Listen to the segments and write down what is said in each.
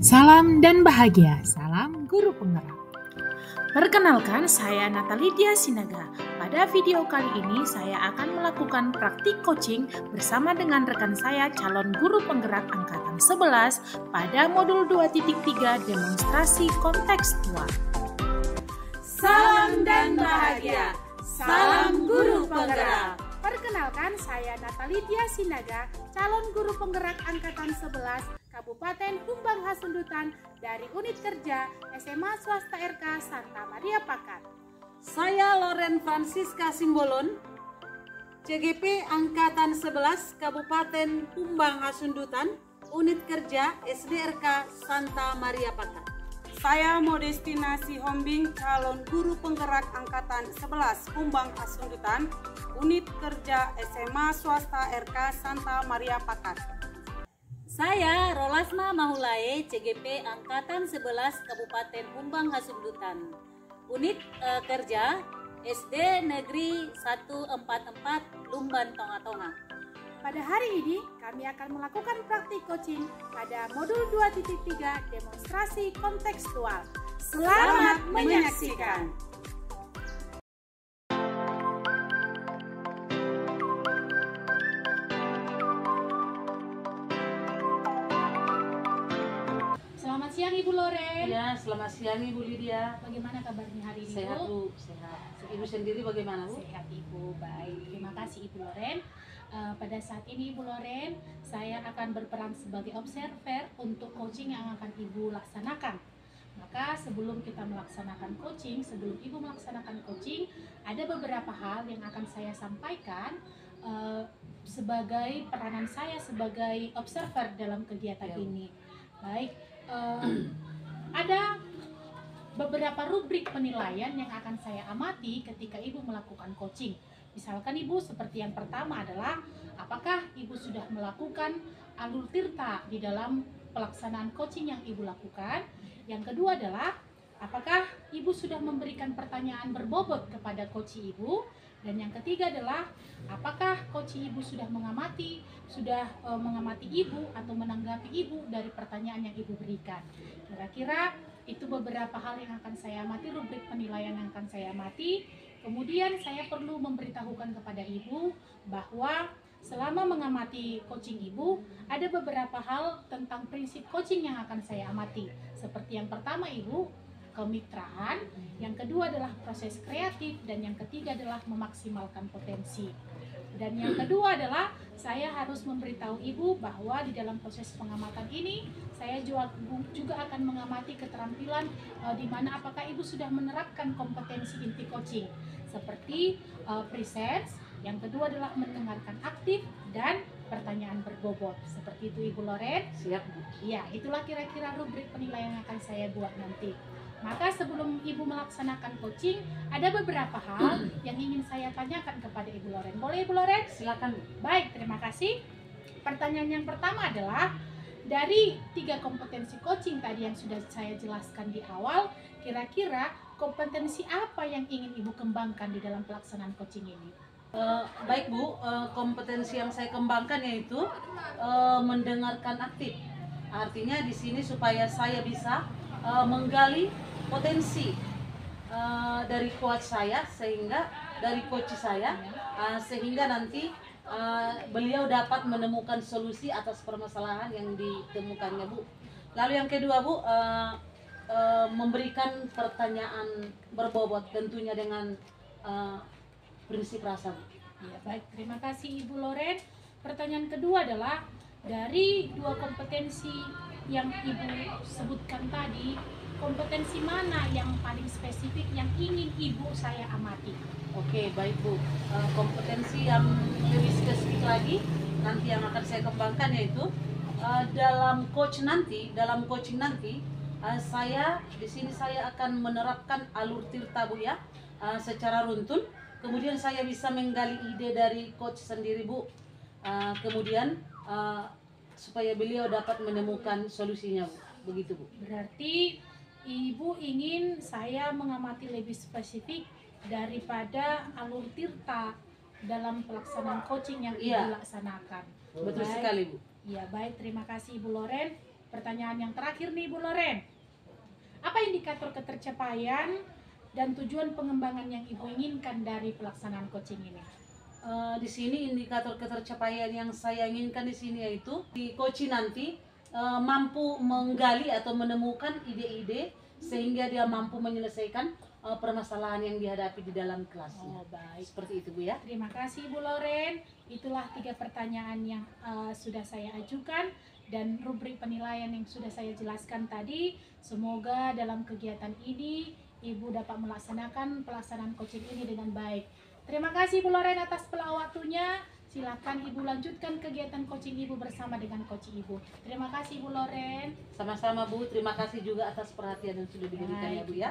Salam dan bahagia, salam guru penggerak. Perkenalkan, saya Natalidia Sinaga. Pada video kali ini saya akan melakukan praktik coaching bersama dengan rekan saya calon guru penggerak angkatan 11 pada modul 2.3 demonstrasi kontekstual. Salam dan bahagia, salam guru penggerak. Perkenalkan, saya Natalidia Sinaga, calon guru penggerak angkatan 11 Kabupaten Humbang Hasundutan dari Unit Kerja SMA Swasta RK Santa Maria Pakat. Saya Loren Francisca Simbolon, CGP Angkatan 11 Kabupaten Humbang Hasundutan, Unit Kerja SDRK Santa Maria Pakat. Saya Modestina Sihombing, calon guru penggerak Angkatan 11 Humbang Hasundutan, Unit Kerja SMA Swasta RK Santa Maria Pakat. Saya Rolasma Mahulae, CGP Angkatan 11 Kabupaten Humbang Hasundutan, Unit Kerja SD Negeri 144 Lumban Tonga-Tonga. Pada hari ini kami akan melakukan praktik coaching pada modul 2.3 demonstrasi kontekstual. Selamat menyaksikan. Selamat siang Ibu Loren. Ya, selamat siang Ibu Lydia. Bagaimana kabarnya hari ini, Sehat Bu? Bu, sehat. Ibu sendiri bagaimana Bu? Sehat Ibu, baik. Terima kasih Ibu Loren. Pada saat ini Ibu Loren, saya akan berperan sebagai observer untuk coaching yang akan Ibu laksanakan. Maka sebelum kita melaksanakan coaching, sebelum Ibu melaksanakan coaching, ada beberapa hal yang akan saya sampaikan sebagai peranan saya sebagai observer dalam kegiatan ini. Baik, ada beberapa rubrik penilaian yang akan saya amati ketika Ibu melakukan coaching. Misalkan Ibu, seperti yang pertama adalah apakah Ibu sudah melakukan alur tirta di dalam pelaksanaan coaching yang Ibu lakukan. Yang kedua adalah apakah Ibu sudah memberikan pertanyaan berbobot kepada coach Ibu. Dan yang ketiga adalah apakah coach Ibu sudah mengamati Ibu atau menanggapi Ibu dari pertanyaan yang Ibu berikan. Kira-kira itu beberapa hal yang akan saya amati, rubrik penilaian yang akan saya amati. Kemudian saya perlu memberitahukan kepada Ibu bahwa selama mengamati coaching Ibu, ada beberapa hal tentang prinsip coaching yang akan saya amati. Seperti yang pertama Ibu, kemitraan, yang kedua adalah proses kreatif, dan yang ketiga adalah memaksimalkan potensi. Dan yang kedua adalah saya harus memberitahu Ibu bahwa di dalam proses pengamatan ini saya juga akan mengamati keterampilan di mana apakah Ibu sudah menerapkan kompetensi inti coaching seperti presence, yang kedua adalah mendengarkan aktif dan pertanyaan berbobot. Seperti itu Ibu Loren. Siap Bu. Ya, itulah kira-kira rubrik penilaian yang akan saya buat nanti. Maka sebelum Ibu melaksanakan coaching, ada beberapa hal yang ingin saya tanyakan kepada Ibu Loren. Boleh Ibu Loren? Silakan. Baik, terima kasih. Pertanyaan yang pertama adalah, dari 3 kompetensi coaching tadi yang sudah saya jelaskan di awal, kira-kira kompetensi apa yang ingin Ibu kembangkan di dalam pelaksanaan coaching ini? Baik Bu, kompetensi yang saya kembangkan yaitu mendengarkan aktif. Artinya di sini supaya saya bisa menggali potensi dari coach saya, sehingga dari coach saya, sehingga nanti beliau dapat menemukan solusi atas permasalahan yang ditemukannya Bu. Lalu yang kedua Bu, memberikan pertanyaan berbobot tentunya dengan prinsip rasa Bu. Ya, baik, terima kasih Ibu Loren. Pertanyaan kedua adalah, dari 2 kompetensi yang Ibu sebutkan tadi, kompetensi mana yang paling spesifik yang ingin Ibu saya amati? Oke, baik Bu. Kompetensi yang lebih spesifik lagi nanti yang akan saya kembangkan yaitu dalam coaching nanti, saya di sini saya akan menerapkan alur tirta Bu ya, secara runtun. Kemudian saya bisa menggali ide dari coach sendiri Bu. Kemudian supaya beliau dapat menemukan solusinya Bu. Begitu Bu. Berarti Ibu ingin saya mengamati lebih spesifik daripada alur tirta dalam pelaksanaan coaching yang Ibu laksanakan. Betul sekali Bu. Ya, baik, terima kasih Ibu Loren. Pertanyaan yang terakhir nih Bu Loren. Apa indikator ketercapaian dan tujuan pengembangan yang Ibu inginkan dari pelaksanaan coaching ini? Di sini indikator ketercapaian yang saya inginkan di sini yaitu di coaching nanti mampu menggali atau menemukan ide-ide sehingga dia mampu menyelesaikan permasalahan yang dihadapi di dalam kelasnya. Oh, baik. Seperti itu Bu ya. Terima kasih Bu Loren. Itulah 3 pertanyaan yang sudah saya ajukan dan rubrik penilaian yang sudah saya jelaskan tadi. Semoga dalam kegiatan ini Ibu dapat melaksanakan pelaksanaan coaching ini dengan baik. Terima kasih Bu Loren atas waktunya. Silakan Ibu lanjutkan kegiatan coaching Ibu bersama dengan coach Ibu. Terima kasih Bu Loren. Sama-sama Bu, terima kasih juga atas perhatian yang sudah diberikan ya Bu ya.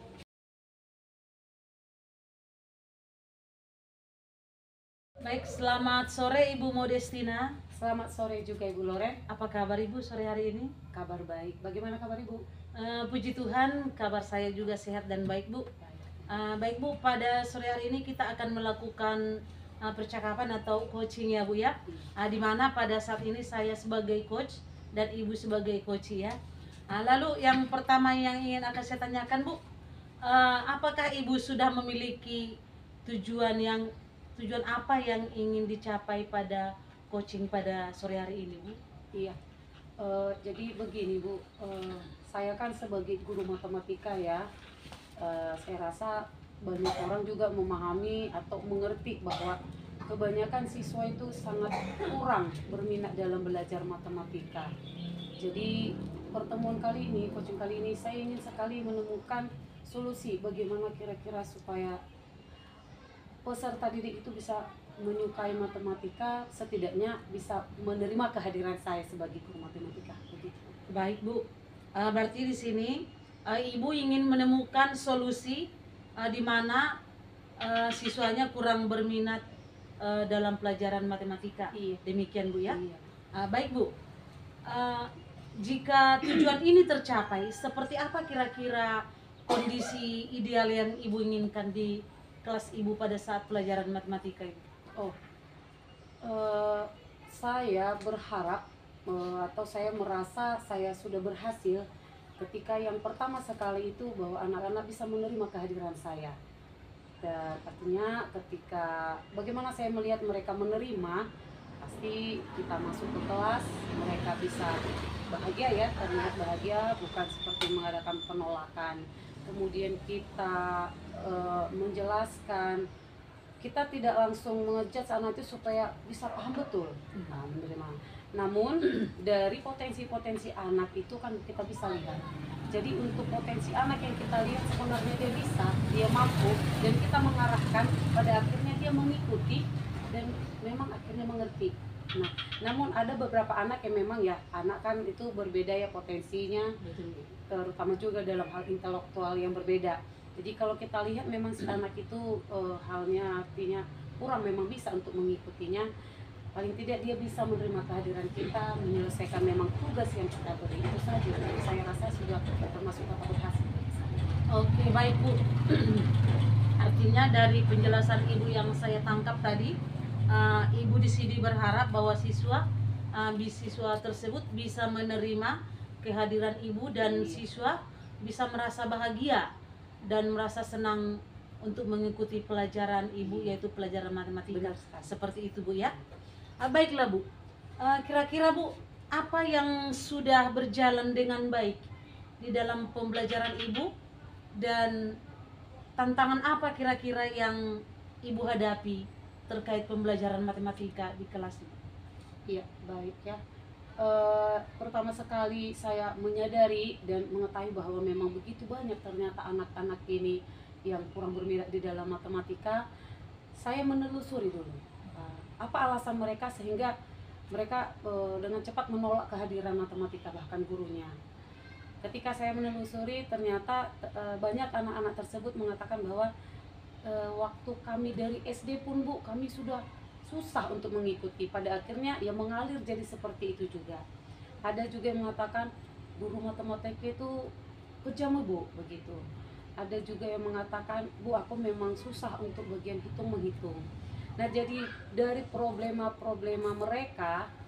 Baik, selamat sore Ibu Modestina. Selamat sore juga Ibu Loren. Apa kabar Ibu sore hari ini? Kabar baik. Bagaimana kabar Ibu? Puji Tuhan, kabar saya juga sehat dan baik Bu. Baik Bu, pada sore hari ini kita akan melakukan percakapan atau coaching ya Bu ya. Di mana pada saat ini saya sebagai coach dan Ibu sebagai coach ya. Lalu yang pertama yang ingin akan saya tanyakan Bu, apakah Ibu sudah memiliki tujuan apa yang ingin dicapai pada coaching pada sore hari ini Bu? Iya. Jadi begini Bu, saya kan sebagai guru matematika ya, saya rasa banyak orang juga memahami atau mengerti bahwa kebanyakan siswa itu sangat kurang berminat dalam belajar matematika. Jadi pertemuan kali ini, coaching kali ini, saya ingin sekali menemukan solusi bagaimana kira-kira supaya peserta didik itu bisa menyukai matematika, setidaknya bisa menerima kehadiran saya sebagai guru matematika. Begitu. Baik Bu, berarti di sini Ibu ingin menemukan solusi di mana siswanya kurang berminat dalam pelajaran matematika. Iya. Demikian Bu ya. Iya. Baik Bu, jika tujuan ini tercapai, seperti apa kira-kira kondisi ideal yang Ibu inginkan di kelas Ibu pada saat pelajaran matematika itu? Saya berharap atau saya merasa saya sudah berhasil ketika yang pertama sekali itu bahwa anak-anak bisa menerima kehadiran saya. Dan artinya ketika bagaimana saya melihat mereka menerima, pasti kita masuk ke kelas, mereka bisa bahagia ya, terlihat bahagia, bukan seperti mengadakan penolakan. Kemudian kita menjelaskan, kita tidak langsung mengejudge anak itu supaya bisa paham betul menerima. Namun dari potensi-potensi anak itu kan kita bisa lihat. Jadi untuk potensi anak yang kita lihat sebenarnya dia bisa, dia mampu, dan kita mengarahkan pada akhirnya dia mengikuti dan memang akhirnya mengerti. Nah, namun ada beberapa anak yang memang ya, anak kan itu berbeda ya potensinya, terutama juga dalam hal intelektual yang berbeda. Jadi kalau kita lihat memang si anak itu halnya artinya kurang memang bisa untuk mengikutinya. Paling tidak dia bisa menerima kehadiran kita, menyelesaikan memang tugas yang kita beri. Itu saja. Jadi saya rasa sudah termasuk kata berhasil. Oke, baik Bu. Artinya dari penjelasan Ibu yang saya tangkap tadi, Ibu di sini berharap bahwa siswa tersebut bisa menerima kehadiran Ibu dan siswa bisa merasa bahagia dan merasa senang untuk mengikuti pelajaran Ibu, yaitu pelajaran matematika. Seperti itu Bu ya. Baiklah Bu, kira-kira Bu, apa yang sudah berjalan dengan baik di dalam pembelajaran Ibu dan tantangan apa kira-kira yang Ibu hadapi terkait pembelajaran matematika di kelas ini? Iya, baik ya. Pertama sekali saya menyadari dan mengetahui bahwa memang begitu banyak ternyata anak-anak ini yang kurang berminat di dalam matematika. Saya menelusuri dulu apa alasan mereka sehingga mereka dengan cepat menolak kehadiran matematika bahkan gurunya. Ketika saya menelusuri ternyata banyak anak-anak tersebut mengatakan bahwa waktu kami dari SD pun Bu, kami sudah susah untuk mengikuti. Pada akhirnya ya mengalir jadi seperti itu juga. Ada juga yang mengatakan guru matematika itu kejam Bu, begitu. Ada juga yang mengatakan, Bu, aku memang susah untuk bagian hitung-menghitung. Nah, jadi dari problema-problema mereka,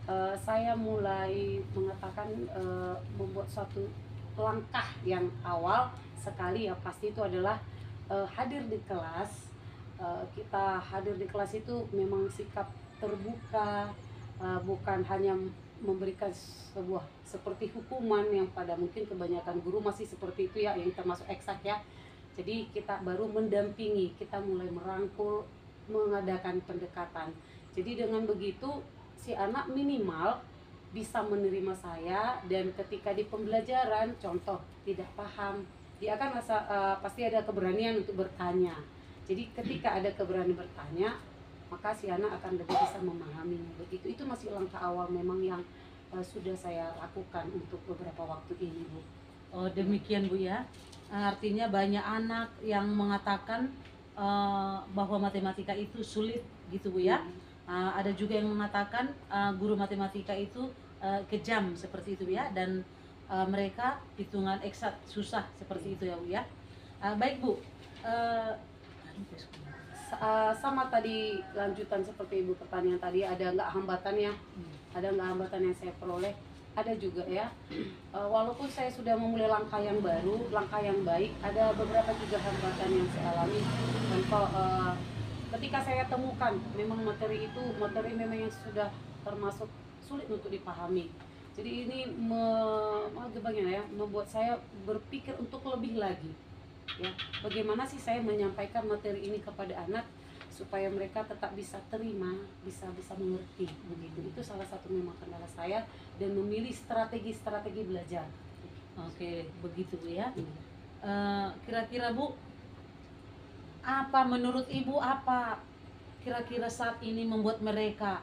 saya mulai mengatakan membuat suatu langkah yang awal sekali ya pasti itu adalah hadir di kelas. Kita hadir di kelas itu memang sikap terbuka, bukan hanya memberikan sebuah seperti hukuman yang pada mungkin kebanyakan guru masih seperti itu ya, yang termasuk eksak ya. Jadi kita baru mendampingi, kita mulai merangkul, mengadakan pendekatan. Jadi dengan begitu si anak minimal bisa menerima saya, dan ketika di pembelajaran contoh tidak paham, dia akan pasti ada keberanian untuk bertanya. Jadi ketika ada keberanian bertanya, maka si anak akan lebih bisa memahaminya. Begitu, itu masih langkah awal memang yang sudah saya lakukan untuk beberapa waktu ini, Bu. Oh, demikian Bu ya. Artinya banyak anak yang mengatakan bahwa matematika itu sulit gitu Bu ya. Ada juga yang mengatakan guru matematika itu kejam seperti itu ya, dan mereka hitungan eksak susah seperti itu ya Bu ya. Baik Bu, sama tadi lanjutan seperti Ibu pertanyaan tadi, ada nggak hambatannya? Ada nggak hambatan yang saya peroleh? Ada juga ya. Walaupun saya sudah memulai langkah yang baru, langkah yang baik, ada beberapa juga hambatan yang saya alami. Contoh, ketika saya temukan memang materi itu materi memang yang sudah termasuk sulit untuk dipahami. Jadi ini membuat saya berpikir untuk lebih lagi. Ya, bagaimana sih saya menyampaikan materi ini kepada anak supaya mereka tetap bisa terima, bisa mengerti begitu. Itu salah satu memang kendala saya, dan memilih strategi belajar. Oke, begitu Bu ya. Kira-kira Bu, apa menurut Ibu, apa kira-kira saat ini membuat mereka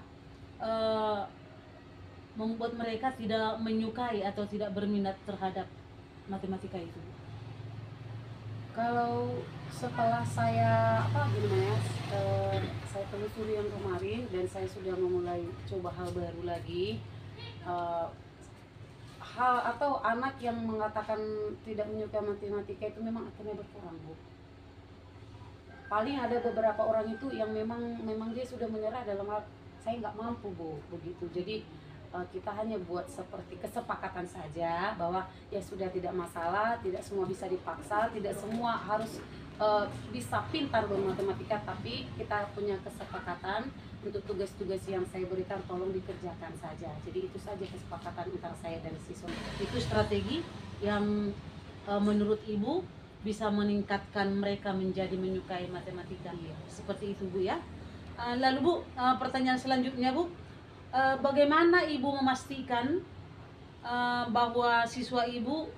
tidak menyukai atau tidak berminat terhadap matematika itu? Kalau setelah saya saya telusuri yang kemarin, dan saya sudah memulai coba hal baru lagi, hal atau anak yang mengatakan tidak menyukai matematika itu memang akhirnya berkurang, Bu. Paling ada beberapa orang itu yang memang dia sudah menyerah dalam hal saya nggak mampu, Bu, begitu. Jadi kita hanya buat seperti kesepakatan saja bahwa ya sudah, tidak masalah, tidak semua bisa dipaksa, tidak semua harus bisa pintar bermatematika, tapi kita punya kesepakatan untuk tugas-tugas yang saya berikan tolong dikerjakan saja. Jadi itu saja kesepakatan antara saya dan siswa. Itu strategi yang menurut Ibu bisa meningkatkan mereka menjadi menyukai matematika. Seperti itu Bu ya. Lalu Bu, pertanyaan selanjutnya Bu, bagaimana Ibu memastikan bahwa siswa Ibu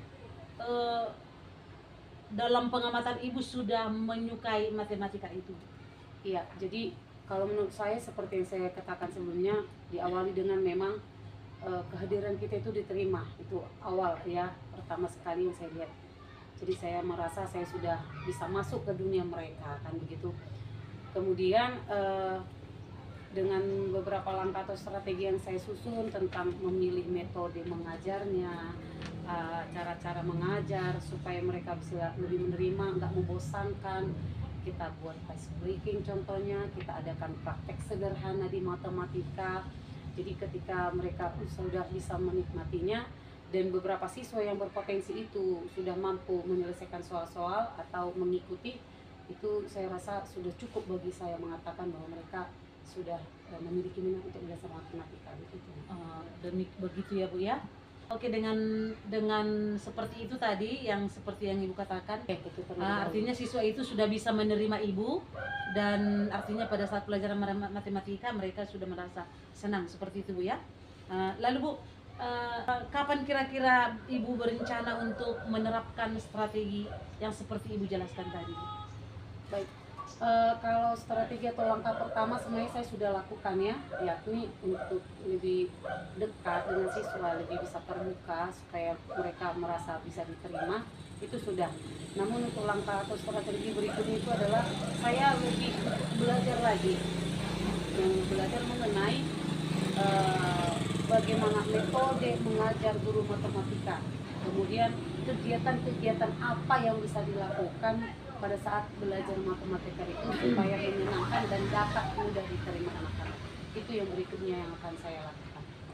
dalam pengamatan Ibu sudah menyukai matematika itu? Iya, jadi kalau menurut saya seperti yang saya katakan sebelumnya, diawali dengan memang kehadiran kita itu diterima, itu awal ya, pertama sekali yang saya lihat. Jadi saya merasa saya sudah bisa masuk ke dunia mereka, kan begitu. Kemudian dengan beberapa langkah atau strategi yang saya susun tentang memilih metode mengajarnya, cara-cara mengajar supaya mereka bisa lebih menerima, nggak membosankan. Kita buat ice breaking contohnya, kita adakan praktek sederhana di matematika. Jadi ketika mereka sudah bisa menikmatinya, dan beberapa siswa yang berpotensi itu sudah mampu menyelesaikan soal-soal atau mengikuti, itu saya rasa sudah cukup bagi saya mengatakan bahwa mereka sudah memiliki minat untuk belajar matematika begitu. Begitu ya Bu ya. Oke, dengan seperti itu tadi, yang seperti yang Ibu katakan, artinya siswa itu sudah bisa menerima Ibu, dan artinya pada saat pelajaran matematika mereka sudah merasa senang, seperti itu Bu ya. Lalu Bu, kapan kira-kira Ibu berencana untuk menerapkan strategi yang seperti Ibu jelaskan tadi? Baik, kalau strategi atau langkah pertama sebenarnya saya sudah lakukan ya, yakni untuk lebih dekat dengan siswa, lebih bisa terbuka supaya mereka merasa bisa diterima, itu sudah. Namun untuk langkah atau strategi berikutnya itu adalah saya lebih belajar lagi, yang belajar mengenai bagaimana metode mengajar guru matematika, kemudian kegiatan-kegiatan apa yang bisa dilakukan pada saat belajar matematika itu supaya menyenangkan dan dapat mudah diterima anak-anak. Itu yang berikutnya yang akan saya lakukan.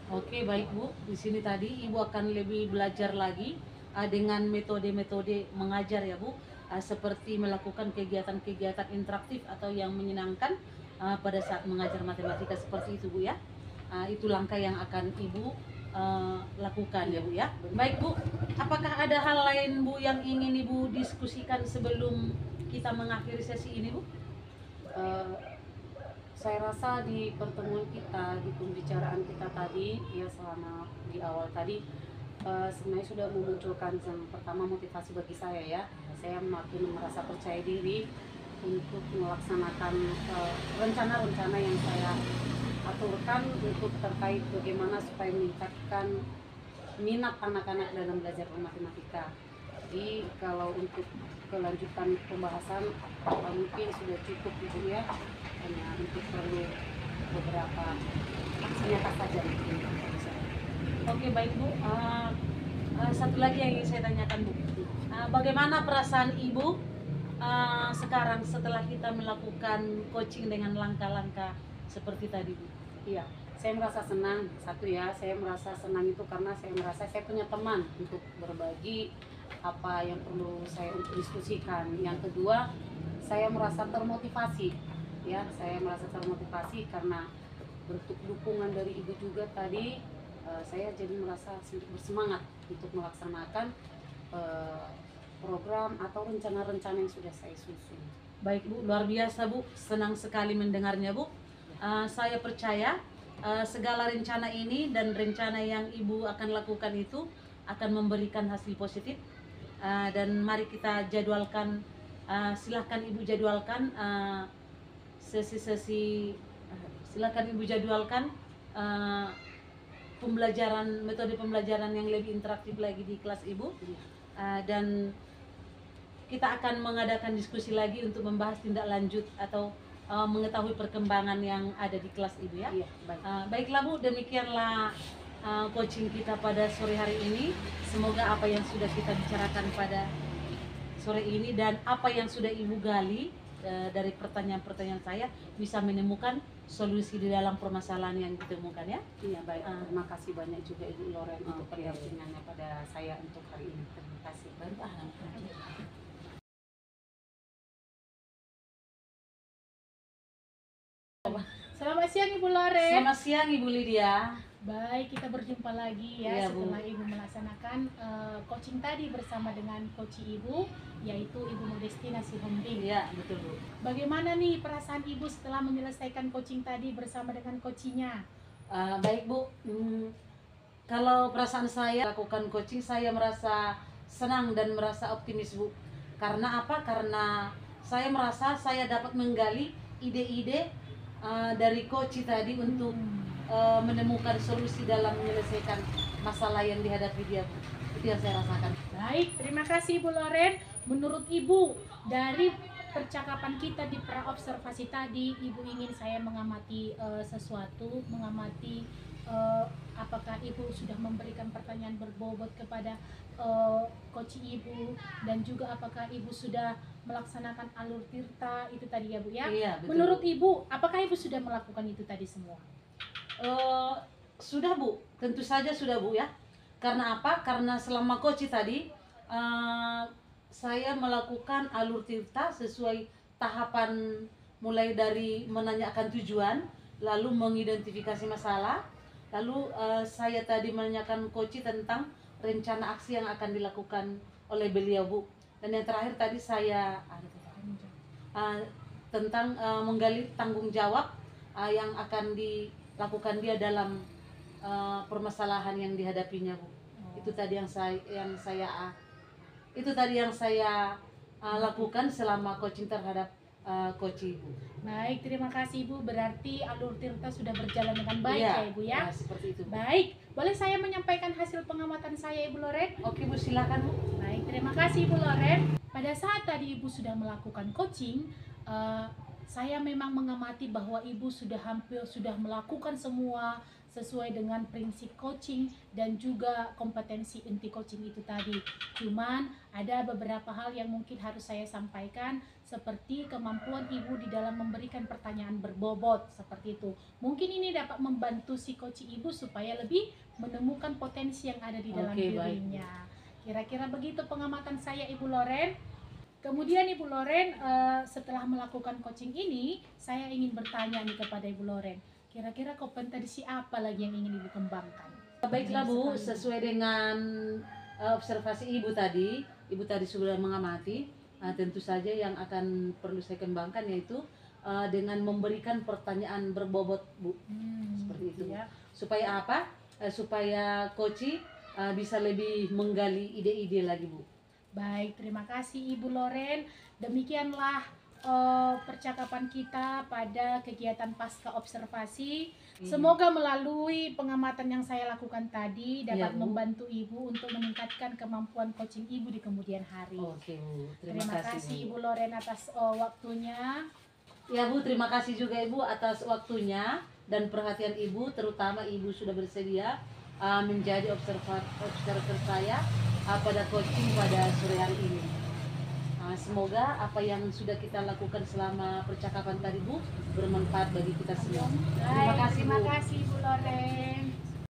Oke, baik Bu. Di sini tadi Ibu akan lebih belajar lagi dengan metode-metode mengajar ya Bu. Seperti melakukan kegiatan-kegiatan interaktif atau yang menyenangkan pada saat mengajar matematika seperti itu Bu ya. Itu langkah yang akan Ibu lakukan ya Bu ya. Baik Bu, apakah ada hal lain Bu yang ingin Ibu diskusikan sebelum kita mengakhiri sesi ini Bu? Saya rasa di pertemuan kita, di pembicaraan kita tadi ya selama di awal tadi sebenarnya sudah memunculkan yang pertama motivasi bagi saya ya. Saya makin merasa percaya diri untuk melaksanakan rencana-rencana yang saya aturkan untuk terkait bagaimana supaya meningkatkan minat anak-anak dalam belajar matematika. Jadi kalau untuk kelanjutan pembahasan mungkin sudah cukup Ibu ya, hanya untuk perlu beberapa aksi nyata saja mungkin. Oke, baik Bu. Satu lagi yang ingin saya tanyakan Bu, bagaimana perasaan Ibu sekarang setelah kita melakukan coaching dengan langkah-langkah seperti tadi Bu? Iya, saya merasa senang. Satu ya, saya merasa senang itu karena saya merasa saya punya teman untuk berbagi apa yang perlu saya untuk diskusikan. Yang kedua, saya merasa termotivasi. Ya, saya merasa termotivasi karena bentuk dukungan dari Ibu juga tadi. Saya jadi merasa bersemangat untuk melaksanakan program atau rencana-rencana yang sudah saya susun. Baik Bu, luar biasa Bu, senang sekali mendengarnya Bu. Saya percaya segala rencana ini dan rencana yang Ibu akan lakukan itu akan memberikan hasil positif. Dan mari kita jadwalkan, silahkan Ibu jadwalkan sesi-sesi, silahkan Ibu jadwalkan pembelajaran, metode pembelajaran yang lebih interaktif lagi di kelas Ibu. Dan kita akan mengadakan diskusi lagi untuk membahas tindak lanjut atau mengetahui perkembangan yang ada di kelas Ibu ya. Iya, baik. Baiklah Bu, demikianlah coaching kita pada sore hari ini. Semoga apa yang sudah kita bicarakan pada sore ini dan apa yang sudah Ibu gali dari pertanyaan-pertanyaan saya bisa menemukan solusi di dalam permasalahan yang ditemukan ya. Iya, baik. Terima kasih banyak juga Ibu Loren untuk Oke. pendampingannya pada saya untuk hari ini. Terima kasih. Baru Selamat siang Ibu Loren. Selamat siang Ibu Lydia. Baik, kita berjumpa lagi ya Iya, Bu. setelah Ibu melaksanakan coaching tadi bersama dengan coach Ibu, yaitu Ibu Modestina Sihombing. Iya, betul Bu. Bagaimana nih perasaan Ibu setelah menyelesaikan coaching tadi bersama dengan coachnya? Baik Bu, kalau perasaan saya lakukan coaching, saya merasa senang dan merasa optimis Bu. Karena apa? Karena saya merasa saya dapat menggali ide-ide dari coach tadi untuk menemukan solusi dalam menyelesaikan masalah yang dihadapi dia Bu. Itu yang saya rasakan. Baik, terima kasih Ibu Loren. Menurut Ibu, dari percakapan kita di pra-observasi tadi, Ibu ingin saya mengamati sesuatu, mengamati apakah Ibu sudah memberikan pertanyaan berbobot kepada coach Ibu, dan juga apakah Ibu sudah melaksanakan alur tirta itu tadi ya Bu ya? Iya, betul. Menurut Ibu, apakah Ibu sudah melakukan itu tadi semua? Sudah Bu, tentu saja sudah Bu ya. Karena apa? Karena selama coach tadi saya melakukan alur tirta sesuai tahapan, mulai dari menanyakan tujuan, lalu mengidentifikasi masalah, lalu saya tadi menanyakan coach tentang rencana aksi yang akan dilakukan oleh beliau Bu. Dan yang terakhir tadi saya tentang menggali tanggung jawab yang akan dilakukan dia dalam permasalahan yang dihadapinya Bu. Itu tadi yang saya lakukan selama coaching terhadap coach Ibu. Baik, terima kasih Ibu. Berarti alur tirta sudah berjalan dengan baik Iya, ya Ibu ya? seperti itu Bu. Baik, boleh saya menyampaikan hasil pengamatan saya Ibu Loren? Oke Bu, silakan Bu. Baik, terima kasih Ibu Loren. Pada saat tadi Ibu sudah melakukan coaching, saya memang mengamati bahwa Ibu sudah hampir sudah melakukan semua sesuai dengan prinsip coaching dan juga kompetensi inti coaching itu tadi. Cuman ada beberapa hal yang mungkin harus saya sampaikan, seperti kemampuan ibu di dalam memberikan pertanyaan berbobot seperti itu. Mungkin ini dapat membantu si coaching ibu supaya lebih menemukan potensi yang ada di dalam dirinya. Kira-kira begitu pengamatan saya, Ibu Loren. Kemudian Ibu Loren, setelah melakukan coaching ini, saya ingin bertanya nih kepada Ibu Loren, kira-kira kompetensi apa lagi yang ingin Ibu kembangkan? Baiklah Bu, sesuai dengan observasi Ibu tadi sudah mengamati, tentu saja yang akan perlu saya kembangkan yaitu dengan memberikan pertanyaan berbobot Bu, seperti itu ya. Supaya apa? Supaya coach bisa lebih menggali ide-ide lagi Bu. Baik, terima kasih Ibu Loren. Demikianlah percakapan kita pada kegiatan pasca observasi. Semoga melalui pengamatan yang saya lakukan tadi dapat membantu Ibu untuk meningkatkan kemampuan coaching Ibu di kemudian hari. Oke Bu, terima kasih Ibu Loren atas waktunya. Ya Bu, terima kasih juga Ibu atas waktunya dan perhatian Ibu, terutama Ibu sudah bersedia menjadi observer saya pada coaching pada sore hari ini. Semoga apa yang sudah kita lakukan selama percakapan tadi Bu bermanfaat bagi kita semua. Terima kasih Bu. Terima kasih Bu Loren.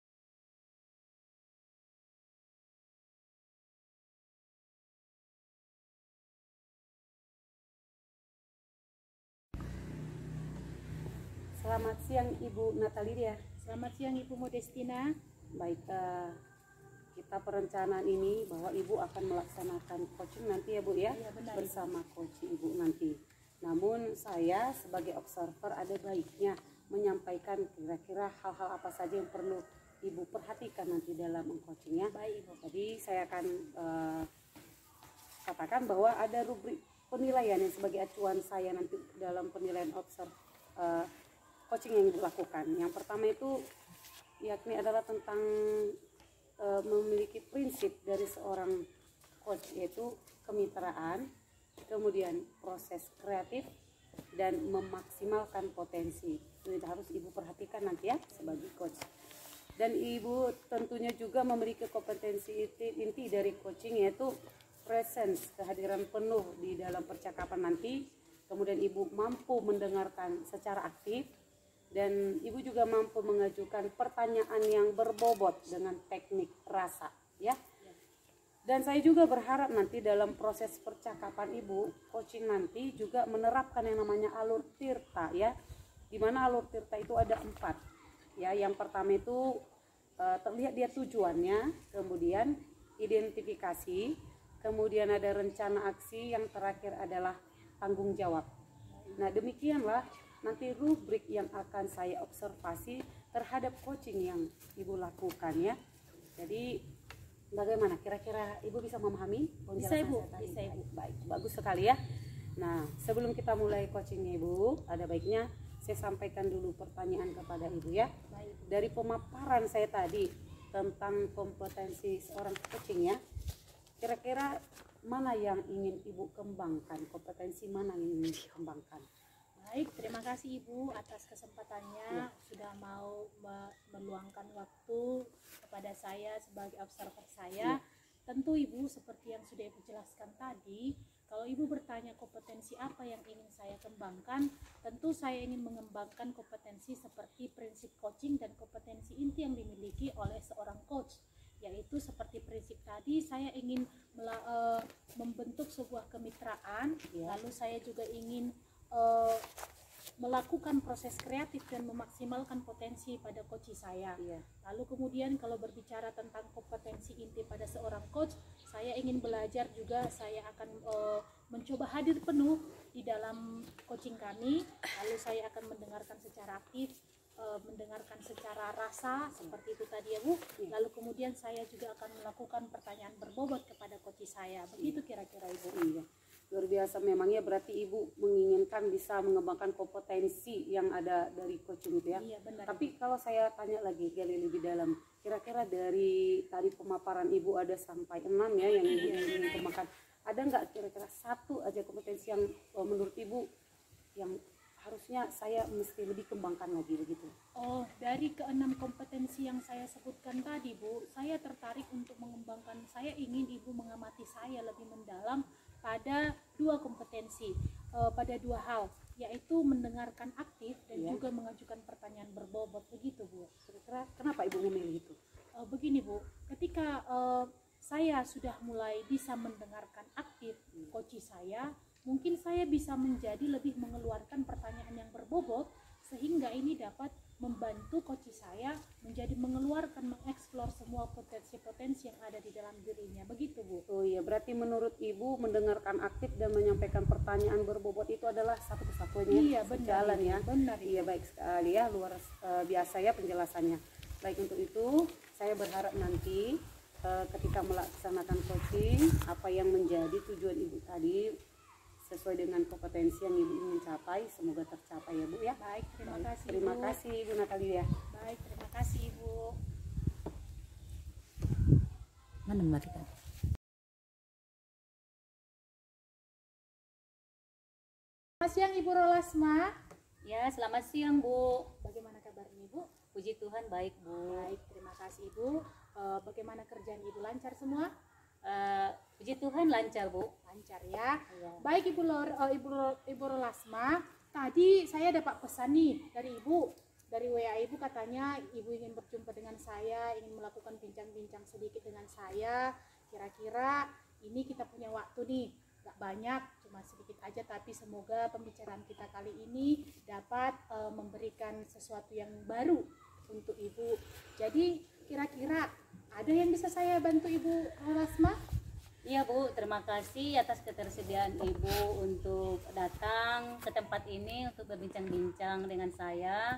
Selamat siang Ibu Natalidia. Selamat siang Ibu Modestina. Baik, kita perencanaan ini bahwa Ibu akan melaksanakan coaching nanti ya Bu ya, bersama coach Ibu nanti. Namun saya sebagai observer ada baiknya menyampaikan kira-kira hal-hal apa saja yang perlu Ibu perhatikan nanti dalam coaching ya. Baik Ibu. Jadi saya akan katakan bahwa ada rubrik penilaian yang sebagai acuan saya nanti dalam penilaian coaching yang Ibu lakukan. Yang pertama itu yakni adalah tentang memiliki prinsip dari seorang coach, yaitu kemitraan, kemudian proses kreatif, dan memaksimalkan potensi. Itu harus Ibu perhatikan nanti ya sebagai coach. Dan Ibu tentunya juga memiliki kompetensi inti dari coaching, yaitu presence, kehadiran penuh di dalam percakapan nanti. Kemudian Ibu mampu mendengarkan secara aktif, dan Ibu juga mampu mengajukan pertanyaan yang berbobot dengan teknik rasa ya. Dan saya juga berharap nanti dalam proses percakapan Ibu coaching nanti juga menerapkan yang namanya alur tirta ya, dimana alur tirta itu ada 4 ya. Yang pertama itu terlihat dia tujuannya, kemudian identifikasi, kemudian ada rencana aksi, yang terakhir adalah tanggung jawab. Nah demikianlah nanti rubrik yang akan saya observasi terhadap coaching yang Ibu lakukan ya. Jadi bagaimana kira-kira Ibu bisa memahami penjelasan saya tadi? Bisa Ibu. Baik, bagus sekali ya. Nah sebelum kita mulai coachingnya Ibu, ada baiknya saya sampaikan dulu pertanyaan kepada Ibu ya. Dari pemaparan saya tadi tentang kompetensi seorang coaching ya, kira-kira mana yang ingin Ibu kembangkan, kompetensi mana yang ingin dikembangkan? Baik, terima kasih Ibu atas kesempatannya sudah mau meluangkan waktu kepada saya sebagai observer saya. Tentu Ibu seperti yang sudah Ibu jelaskan tadi, kalau Ibu bertanya kompetensi apa yang ingin saya kembangkan, tentu saya ingin mengembangkan kompetensi seperti prinsip coaching dan kompetensi inti yang dimiliki oleh seorang coach, yaitu seperti prinsip tadi saya ingin membentuk sebuah kemitraan, lalu saya juga ingin melakukan proses kreatif dan memaksimalkan potensi pada coach saya. Lalu kemudian kalau berbicara tentang kompetensi inti pada seorang coach, saya ingin belajar juga, saya akan mencoba hadir penuh di dalam coaching kami. Lalu saya akan mendengarkan secara aktif, mendengarkan secara rasa seperti itu tadi ya Bu. Lalu kemudian saya juga akan melakukan pertanyaan berbobot kepada coach saya. Begitu kira-kira Ibu. Luar biasa memangnya, berarti Ibu menginginkan bisa mengembangkan kompetensi yang ada dari coaching itu ya. Iya, benar. Tapi kalau saya tanya lagi, gali lebih dalam, kira-kira dari tadi pemaparan Ibu ada sampai 6 ya yang Ibu ingin kembangkan. Ada nggak kira-kira satu aja kompetensi yang menurut Ibu yang harusnya maksudnya saya mesti lebih kembangkan lagi begitu. Oh, dari ke-6 kompetensi yang saya sebutkan tadi, Bu, saya tertarik untuk mengembangkan. Saya ingin Ibu mengamati saya lebih mendalam pada 2 kompetensi, pada 2 hal, yaitu mendengarkan aktif dan juga mengajukan pertanyaan berbobot, begitu, Bu. Kira-kira kenapa Ibu memilih itu? Begini, Bu, ketika saya sudah mulai bisa mendengarkan aktif coach saya, mungkin saya bisa menjadi lebih mengeluarkan pertanyaan yang berbobot, sehingga ini dapat membantu coach saya menjadi mengeluarkan, mengeksplor semua potensi-potensi yang ada di dalam dirinya, begitu, Bu. Oh iya, berarti menurut Ibu mendengarkan aktif dan menyampaikan pertanyaan berbobot itu adalah satu kesatuannya sejalan ya. Benar. Iya, baik sekali ya, luar biasa ya penjelasannya. Baik, untuk itu saya berharap nanti ketika melaksanakan coaching, apa yang menjadi tujuan Ibu tadi sesuai dengan kompetensi yang Ibu ingin capai, semoga tercapai ya Bu ya. Baik, terima kasih. Terima Bu. kasih Ibu Natalia. Baik, terima kasih Ibu. Mana mematikan? Selamat siang Ibu Rolasma. Ya, selamat siang Bu. Bagaimana kabarnya Ibu? Puji Tuhan baik Bu. Baik, terima kasih Ibu. Bagaimana kerjaan Ibu, lancar semua? Puji Tuhan lancar Bu. Lancar ya. Ya. Baik Ibu Rolasma, tadi saya dapat pesan nih dari Ibu, dari WA Ibu, katanya Ibu ingin berjumpa dengan saya, ingin melakukan bincang-bincang sedikit dengan saya. Kira-kira ini kita punya waktu nih, gak banyak, cuma sedikit aja, tapi semoga pembicaraan kita kali ini dapat memberikan sesuatu yang baru untuk Ibu. Jadi kira-kira ada yang bisa saya bantu Ibu Rolasma? Iya Bu, terima kasih atas ketersediaan Ibu untuk datang ke tempat ini untuk berbincang-bincang dengan saya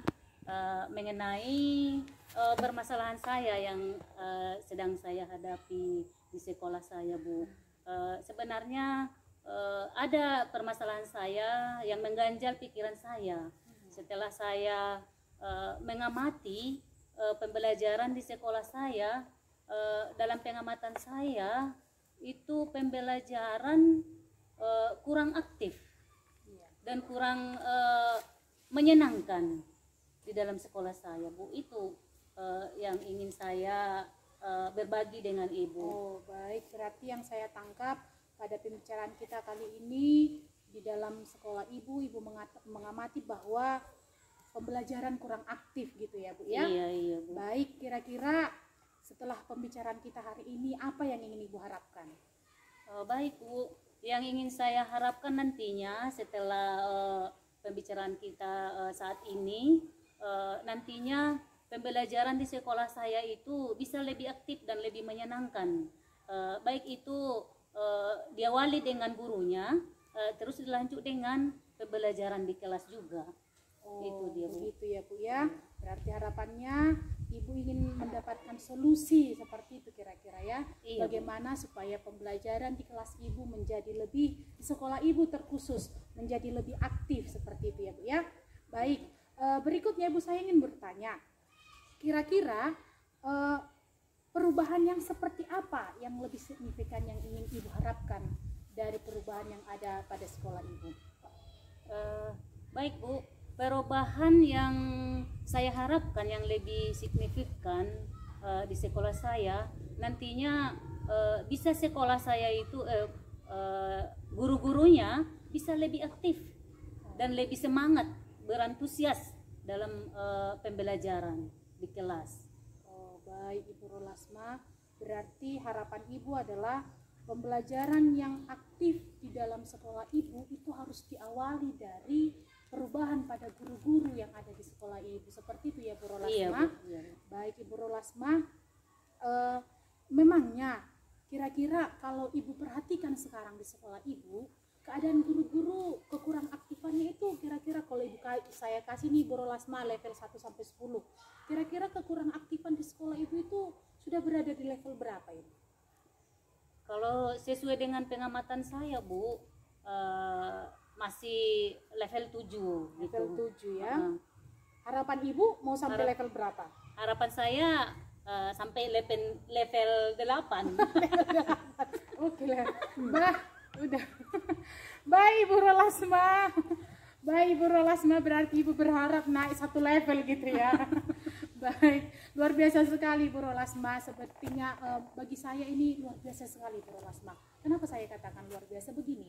mengenai permasalahan saya yang sedang saya hadapi di sekolah saya Bu. Sebenarnya ada permasalahan saya yang mengganjal pikiran saya setelah saya mengamati pembelajaran di sekolah saya. Dalam pengamatan saya itu pembelajaran kurang aktif dan kurang menyenangkan di dalam sekolah saya Bu. Itu yang ingin saya berbagi dengan Ibu. Oh baik, berarti yang saya tangkap pada pembicaraan kita kali ini, di dalam sekolah Ibu mengamati bahwa pembelajaran kurang aktif gitu ya Bu ya. Iya Bu. Baik, kira-kira setelah pembicaraan kita hari ini, apa yang ingin Ibu harapkan? Baik Bu, yang ingin saya harapkan nantinya setelah pembicaraan kita saat ini, nantinya pembelajaran di sekolah saya itu bisa lebih aktif dan lebih menyenangkan. Baik itu diawali dengan gurunya, terus dilanjut dengan pembelajaran di kelas juga. Oh, itu dia Bu. begitu ya Bu ya. Berarti harapannya Ibu ingin mendapatkan solusi seperti itu kira-kira ya. Iya, bagaimana supaya pembelajaran di kelas Ibu menjadi lebih, di sekolah Ibu terkhusus menjadi lebih aktif seperti itu ya Bu ya. Baik, berikutnya Ibu saya ingin bertanya, kira-kira perubahan yang seperti apa yang lebih signifikan yang ingin Ibu harapkan dari perubahan yang ada pada sekolah Ibu? Baik Bu, perubahan yang saya harapkan yang lebih signifikan di sekolah saya, nantinya bisa sekolah saya itu guru-gurunya bisa lebih aktif dan lebih semangat, berantusias dalam pembelajaran di kelas. Oh, baik Ibu Rolasma, berarti harapan Ibu adalah pembelajaran yang aktif di dalam sekolah Ibu itu harus diawali dari perubahan pada guru-guru yang ada di sekolah Ibu, seperti itu ya Bu Rolasma. Iya, Bu. Iya. Baik Ibu Rolasma, memangnya kira-kira kalau Ibu perhatikan sekarang di sekolah Ibu, keadaan guru-guru kekurang aktifannya itu kira-kira kalau Ibu saya kasih nih Bu Rolasma level 1 sampai 10, kira-kira kekurang aktifan di sekolah Ibu itu sudah berada di level berapa ini? Kalau sesuai dengan pengamatan saya Bu, masih level 7 Level gitu. 7 ya. Harapan Ibu mau sampai level berapa? Harapan saya sampai level 8. Oke lah. Bah, udah. Baik Bu Rolasma. Baik Ibu Rolasma, berarti Ibu berharap naik satu level gitu ya. Baik, luar biasa sekali Ibu Rolasma. Sepertinya bagi saya ini luar biasa sekali Ibu Rolasma. Kenapa saya katakan luar biasa begini?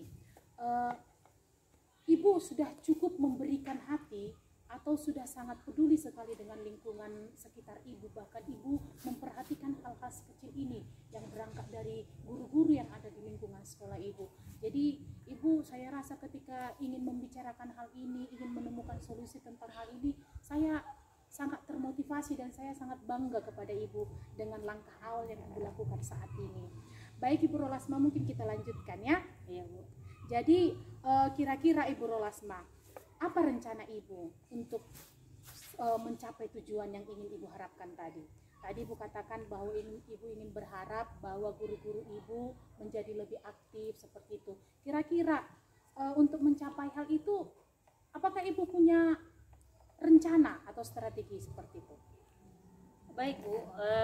Ibu sudah cukup memberikan hati atau sudah sangat peduli sekali dengan lingkungan sekitar Ibu, bahkan Ibu memperhatikan hal-hal sekecil ini yang berangkat dari guru-guru yang ada di lingkungan sekolah Ibu. Jadi Ibu, saya rasa ketika ingin membicarakan hal ini, ingin menemukan solusi tentang hal ini, saya sangat termotivasi dan saya sangat bangga kepada Ibu dengan langkah awal yang Ibu lakukan saat ini. Baik Ibu Rolasma, mungkin kita lanjutkan ya. Iya Bu. Jadi kira-kira Ibu Rolasma, apa rencana Ibu untuk mencapai tujuan yang ingin Ibu harapkan tadi? Tadi Ibu katakan bahwa Ibu ingin berharap bahwa guru-guru Ibu menjadi lebih aktif seperti itu. Kira-kira untuk mencapai hal itu, apakah Ibu punya rencana atau strategi seperti itu? Baik Bu,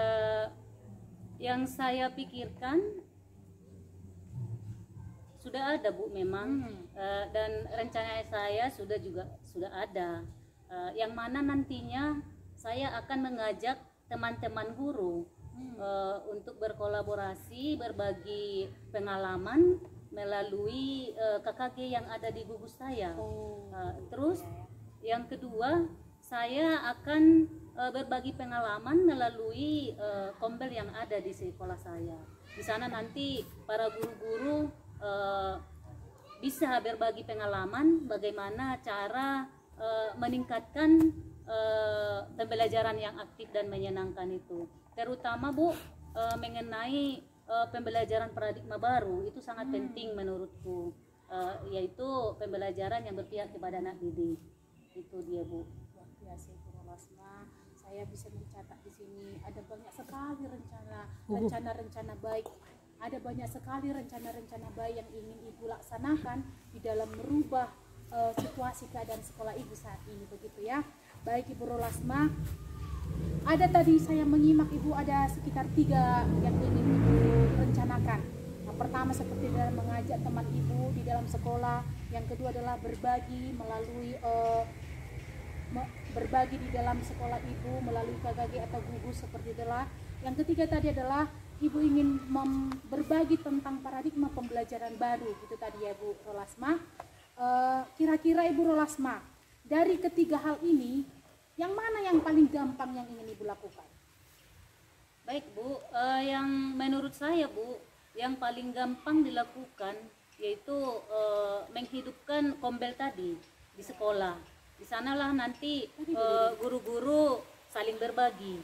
yang saya pikirkan sudah ada Bu memang, dan rencana saya sudah ada, yang mana nantinya saya akan mengajak teman-teman guru untuk berkolaborasi, berbagi pengalaman melalui KKG yang ada di gugus saya. Terus yang kedua, saya akan berbagi pengalaman melalui kombel yang ada di sekolah saya. Di sana nanti para guru-guru bisa berbagi pengalaman bagaimana cara meningkatkan pembelajaran yang aktif dan menyenangkan itu, terutama Bu mengenai pembelajaran paradigma baru. Itu sangat penting menurutku, yaitu pembelajaran yang berpihak kepada anak didik. Itu dia Bu. Luar biasa Ibu Rolasma. Saya bisa mencatat di sini ada banyak sekali rencana baik. Ada banyak sekali rencana-rencana baik yang ingin Ibu laksanakan di dalam merubah situasi keadaan sekolah Ibu saat ini, begitu ya. Baik Ibu Rolasma, ada tadi saya menyimak Ibu ada sekitar 3 yang ingin Ibu rencanakan. Yang pertama seperti dalam mengajak teman Ibu di dalam sekolah, yang kedua adalah berbagi melalui berbagi di dalam sekolah Ibu melalui KKG atau gugus seperti itulah. Yang ketiga tadi adalah Ibu ingin berbagi tentang paradigma pembelajaran baru, gitu tadi ya Bu Rolasma. Kira-kira Ibu Rolasma, dari ketiga hal ini, yang mana yang paling gampang yang ingin Ibu lakukan? Baik Bu, yang menurut saya Bu, yang paling gampang dilakukan yaitu menghidupkan kombel tadi di sekolah. Di sanalah nanti guru-guru saling berbagi.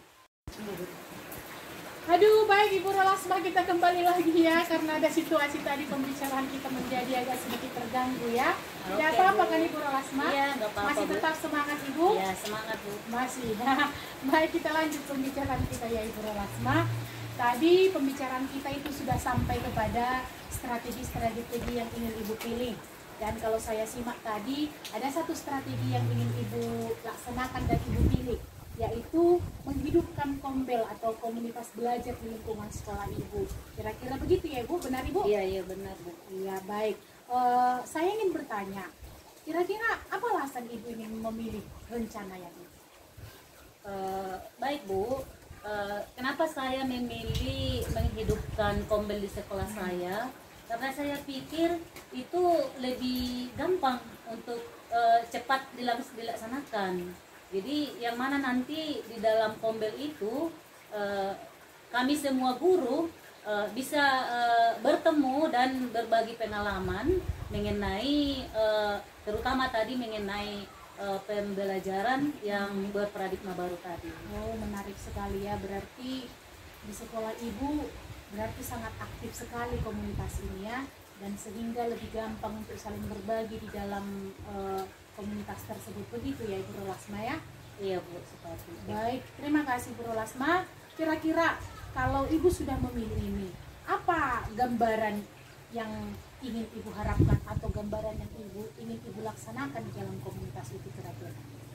Aduh, baik Ibu Rolasma, kita kembali lagi ya, karena ada situasi tadi pembicaraan kita menjadi agak sedikit terganggu ya. Tidak Oke, apa-apa Bu. kan Ibu Rolasma? Iya, nggak apa-apa, Masih Bu. tetap semangat Ibu? Ya, semangat Bu. Masih. Baik, kita lanjut pembicaraan kita ya Ibu Rolasma. Tadi pembicaraan kita itu sudah sampai kepada strategi-strategi yang ingin Ibu pilih. Dan kalau saya simak tadi, ada satu strategi yang ingin Ibu laksanakan dan Ibu pilih, yaitu menghidupkan kombel atau komunitas belajar di lingkungan sekolah Ibu. Kira-kira begitu ya Ibu, benar Ibu? Iya benar Bu. Iya, baik. Saya ingin bertanya, kira-kira apa alasan Ibu ingin memilih rencana yang ini? Baik Bu, kenapa saya memilih menghidupkan kombel di sekolah saya? Karena saya pikir itu lebih gampang untuk cepat dilaksanakan. Jadi yang mana nanti di dalam kombel itu kami semua guru bisa bertemu dan berbagi pengalaman mengenai terutama tadi mengenai pembelajaran yang berparadigma baru tadi. Oh, menarik sekali ya. Berarti di sekolah Ibu berarti sangat aktif sekali komunitas ini ya, dan sehingga lebih gampang untuk saling berbagi di dalam komunitas tersebut, begitu ya Ibu Rolasma ya? Iya Bu, seperti itu. Baik, terima kasih Bu Rolasma. Kira-kira kalau Ibu sudah memilih ini, apa gambaran yang ingin Ibu harapkan atau gambaran yang ingin Ibu laksanakan di dalam komunitas itu kira-kira?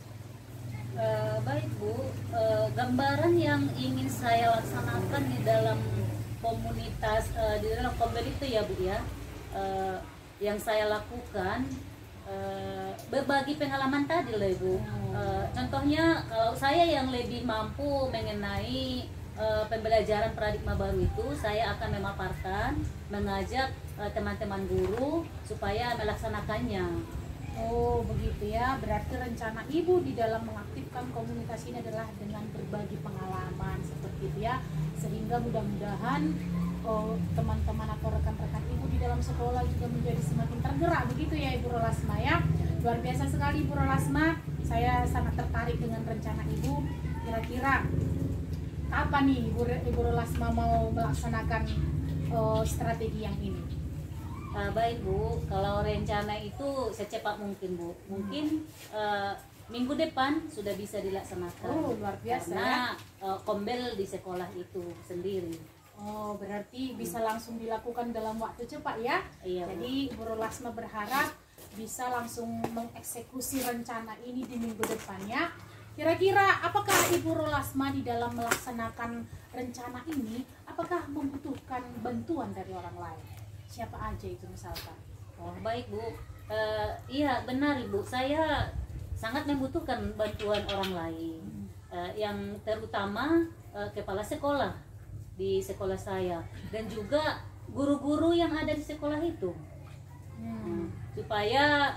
Baik Bu, gambaran yang ingin saya laksanakan di dalam komunitas, di dalam kombel itu ya Bu ya, yang saya lakukan berbagi pengalaman tadi lah Ibu. Contohnya kalau saya yang lebih mampu mengenai pembelajaran paradigma baru itu, saya akan memaparkan, mengajak teman-teman guru supaya melaksanakannya. Oh begitu ya, berarti rencana Ibu di dalam mengaktifkan komunitas ini adalah dengan berbagi pengalaman seperti itu ya, sehingga mudah-mudahan teman-teman atau rekan-rekan Ibu di dalam sekolah juga menjadi semakin tergerak begitu ya Ibu Rolasma ya. Luar biasa sekali Ibu Rolasma, saya sangat tertarik dengan rencana Ibu. Kira-kira kapan nih Ibu Rolasma mau melaksanakan strategi yang ini? Baik Bu, kalau rencana itu secepat mungkin Bu. Mungkin minggu depan sudah bisa dilaksanakan. Oh luar biasa karena ya. kombel di sekolah itu sendiri. Oh berarti bisa langsung dilakukan dalam waktu cepat ya. Iya, Jadi Ibu Rolasma berharap bisa langsung mengeksekusi rencana ini di minggu depan ya. Kira-kira apakah Ibu Rolasma di dalam melaksanakan rencana ini, apakah membutuhkan bantuan dari orang lain? Siapa aja itu misalkan? Oh baik Bu, iya benar Ibu, saya sangat membutuhkan bantuan orang lain, yang terutama kepala sekolah di sekolah saya dan juga guru-guru yang ada di sekolah itu, supaya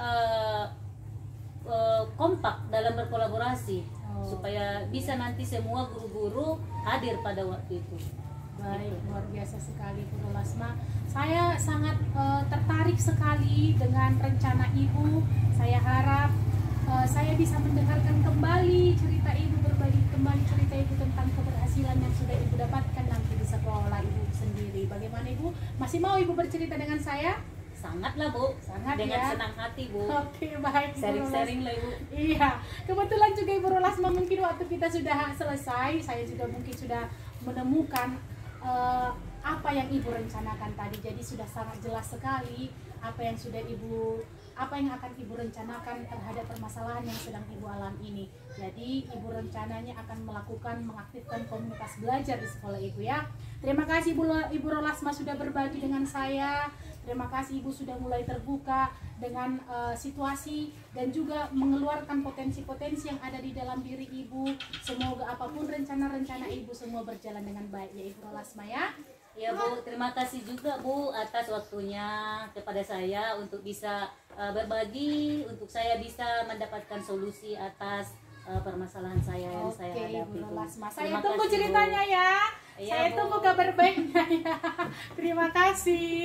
kompak dalam berkolaborasi, supaya bisa nanti semua guru-guru hadir pada waktu itu. Baik, luar biasa sekali Bu Rolasma. Saya sangat tertarik sekali dengan rencana Ibu. Saya harap saya bisa mendengarkan kembali cerita Ibu, berbagi kembali cerita Ibu tentang keberhasilan yang sudah Ibu dapatkan nanti di sekolah Ibu sendiri. Bagaimana Ibu? Masih mau Ibu bercerita dengan saya? Sangatlah Bu, Sangat dengan ya. senang hati Bu. Oke, baik. Ibu Sharing-sharing Rolasma. lah Ibu. Iya, kebetulan juga Ibu Rolasma mungkin waktu kita sudah selesai, saya juga mungkin sudah menemukan apa yang Ibu rencanakan tadi. Jadi sudah sangat jelas sekali apa yang akan Ibu rencanakan terhadap permasalahan yang sedang Ibu alami ini. Jadi Ibu rencananya akan mengaktifkan komunitas belajar di sekolah Ibu ya. Terima kasih Ibu Rolasma sudah berbagi dengan saya. Terima kasih Ibu sudah mulai terbuka dengan situasi dan juga mengeluarkan potensi-potensi yang ada di dalam diri Ibu. Semoga apapun rencana-rencana Ibu semua berjalan dengan baik ya Ibu Rolasma ya. Ya Bu, terima kasih juga Bu atas waktunya kepada saya untuk bisa berbagi, untuk saya bisa mendapatkan solusi atas permasalahan saya yang saya Oke hadapi Ibu Bu. Rolasma, saya Terima tunggu kasih, Bu. ceritanya ya. Iya, Saya Bu. tunggu kabar baiknya ya. Terima kasih.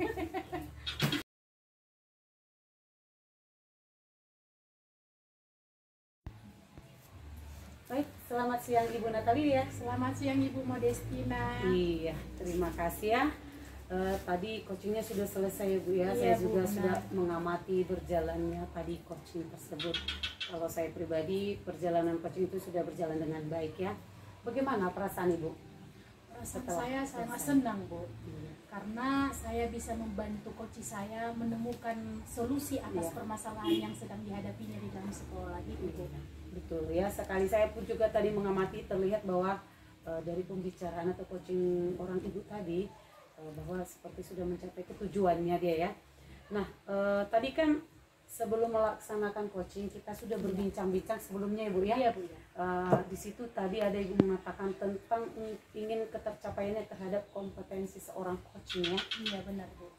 Baik, selamat siang Ibu Natalia. Selamat siang Ibu Modestina. Iya, terima kasih ya. Tadi coachingnya sudah selesai ya Bu ya. Iya, Saya Bu, juga benar. sudah mengamati berjalannya tadi coaching tersebut. Kalau saya pribadi, perjalanan coaching itu sudah berjalan dengan baik ya. Bagaimana perasaan Ibu? Perasaan Setelah saya sangat selesai. senang Bu, karena saya bisa membantu coach saya menemukan solusi atas Iya. permasalahan yang sedang dihadapinya di dalam sekolah itu Bu. Betul ya, sekali saya pun juga tadi mengamati, terlihat bahwa dari pembicaraan atau coaching orang Ibu tadi bahwa seperti sudah mencapai ketujuannya dia ya. Nah, tadi kan sebelum melaksanakan coaching kita sudah berbincang-bincang sebelumnya Ibu ya. Iya Bu ya. Di situ tadi ada Ibu mengatakan tentang ingin ketercapaiannya terhadap kompetensi seorang coaching ya. Iya benar Bu.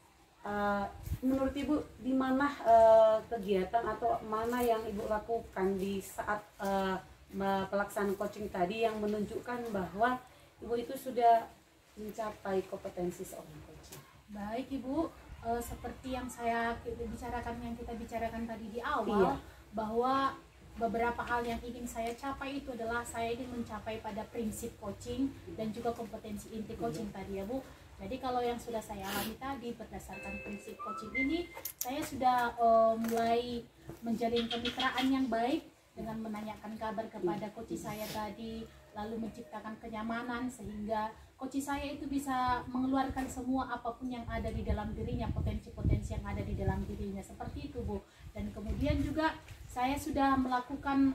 Menurut Ibu di mana kegiatan atau mana yang Ibu lakukan di saat pelaksanaan coaching tadi yang menunjukkan bahwa Ibu itu sudah mencapai kompetensi seorang coaching? Baik Ibu, seperti yang kita bicarakan tadi di awal, Iya. bahwa beberapa hal yang ingin saya capai itu adalah saya ingin mencapai pada prinsip coaching dan juga kompetensi inti coaching tadi ya Bu. Jadi kalau yang sudah saya alami tadi berdasarkan prinsip coaching ini, saya sudah mulai menjalin kemitraan yang baik dengan menanyakan kabar kepada coach saya tadi, lalu menciptakan kenyamanan sehingga coach saya itu bisa mengeluarkan semua apapun yang ada di dalam dirinya, potensi-potensi yang ada di dalam dirinya, seperti itu Bu. Dan kemudian juga saya sudah melakukan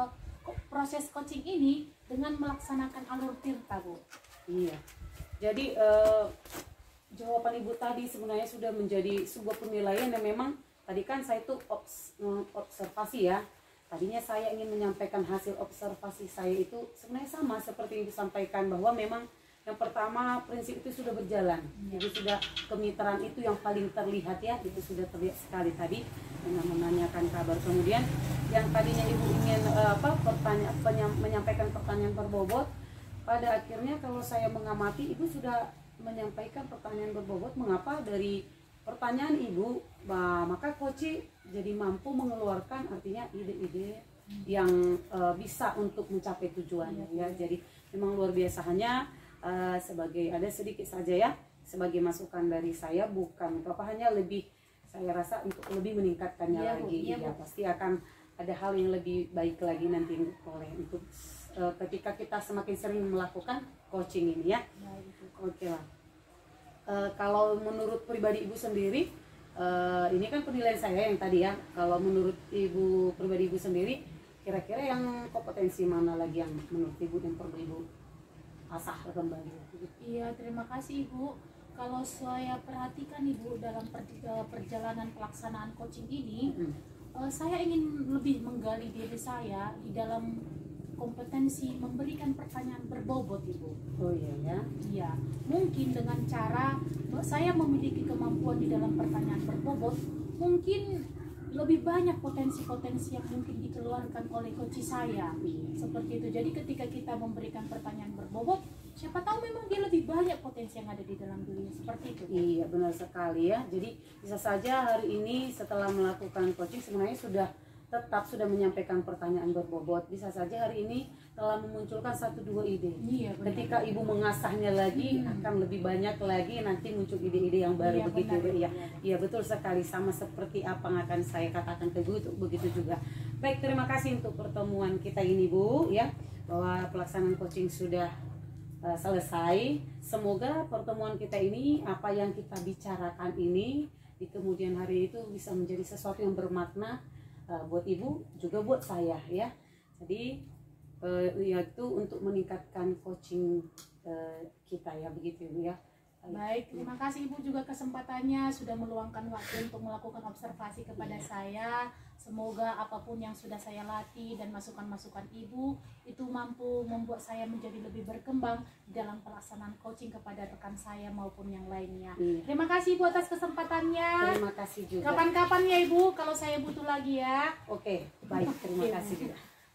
proses coaching ini dengan melaksanakan alur tirta Bu. Iya. Jadi jawaban Ibu tadi sebenarnya sudah menjadi sebuah penilaian yang memang tadi kan saya tuh observasi ya. Tadinya saya ingin menyampaikan hasil observasi saya itu sebenarnya sama seperti yang disampaikan, bahwa memang yang pertama prinsip itu sudah berjalan. Jadi sudah kemitraan itu yang paling terlihat ya, itu sudah terlihat sekali tadi dengan menanyakan kabar. Kemudian yang tadinya ibu ingin menyampaikan pertanyaan berbobot, pada akhirnya kalau saya mengamati ibu sudah menyampaikan pertanyaan berbobot. Mengapa dari pertanyaan ibu, maka Koci jadi mampu mengeluarkan artinya ide-ide yang bisa untuk mencapai tujuannya ya. Jadi memang luar biasa. Hanya sebagai ada sedikit saja ya sebagai masukan dari saya, bukan apa, hanya lebih saya rasa untuk lebih meningkatkannya lagi ya, pasti akan ada hal yang lebih baik lagi nanti oleh untuk ketika kita semakin sering melakukan coaching ini ya. Oke lah. Kalau menurut pribadi ibu sendiri, ini kan penilaian saya yang tadi ya. Kalau menurut ibu pribadi ibu sendiri, kira-kira yang kompetensi mana lagi yang menurut ibu yang perlu ibu asah kembali? Iya, terima kasih Ibu. Kalau saya perhatikan Ibu dalam perjalanan pelaksanaan coaching ini, saya ingin lebih menggali diri saya di dalam kompetensi memberikan pertanyaan berbobot Ibu. Oh iya ya. Iya, mungkin dengan cara saya memiliki kemampuan di dalam pertanyaan berbobot, mungkin lebih banyak potensi-potensi yang mungkin dikeluarkan oleh coach saya. Seperti itu. Jadi ketika kita memberikan pertanyaan berbobot, siapa tahu memang dia lebih banyak potensi yang ada di dalam dirinya. Seperti itu. Iya, benar sekali ya. Jadi bisa saja hari ini setelah melakukan coaching sebenarnya sudah menyampaikan pertanyaan berbobot. Bisa saja hari ini telah memunculkan 1-2 ide. Iya, benar. Ketika ibu mengasahnya lagi akan lebih banyak lagi, nanti muncul ide-ide yang baru. Iya, begitu benar. ya. Iya, betul sekali, sama seperti apa yang akan saya katakan ke ibu, begitu juga. Baik, terima kasih untuk pertemuan kita ini Bu ya, bahwa pelaksanaan coaching sudah selesai. Semoga pertemuan kita ini, apa yang kita bicarakan ini di kemudian hari itu bisa menjadi sesuatu yang bermakna buat ibu juga buat saya ya. Jadi yaitu untuk meningkatkan coaching kita ya, begitu ya. Baik, terima kasih Ibu juga kesempatannya sudah meluangkan waktu untuk melakukan observasi kepada saya. Semoga apapun yang sudah saya latih dan masukan-masukan Ibu itu mampu membuat saya menjadi lebih berkembang dalam pelaksanaan coaching kepada rekan saya maupun yang lainnya. Terima kasih Ibu atas kesempatannya. Terima kasih juga. Kapan-kapan ya Ibu kalau saya butuh lagi ya. Oke, baik, terima kasih juga.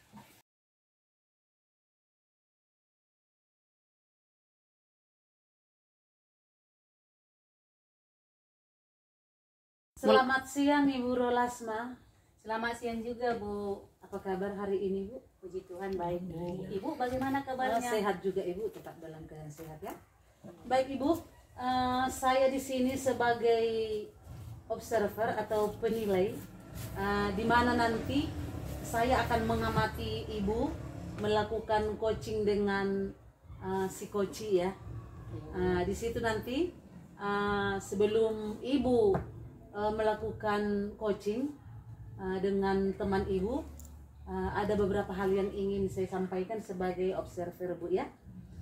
Selamat siang Ibu Rolasma. Selamat siang juga Bu. Apa kabar hari ini Bu? Puji Tuhan baik Bu. Ibu bagaimana kabarnya? Sehat juga Ibu, tetap dalam keadaan sehat ya. Baik Ibu, saya di sini sebagai observer atau penilai, di mana nanti saya akan mengamati Ibu melakukan coaching dengan si coach ya. Di situ nanti sebelum Ibu melakukan coaching dengan teman Ibu, ada beberapa hal yang ingin saya sampaikan sebagai observer Bu ya.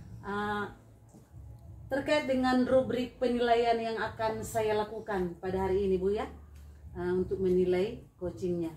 Terkait dengan rubrik penilaian yang akan saya lakukan pada hari ini Bu ya, untuk menilai coachingnya,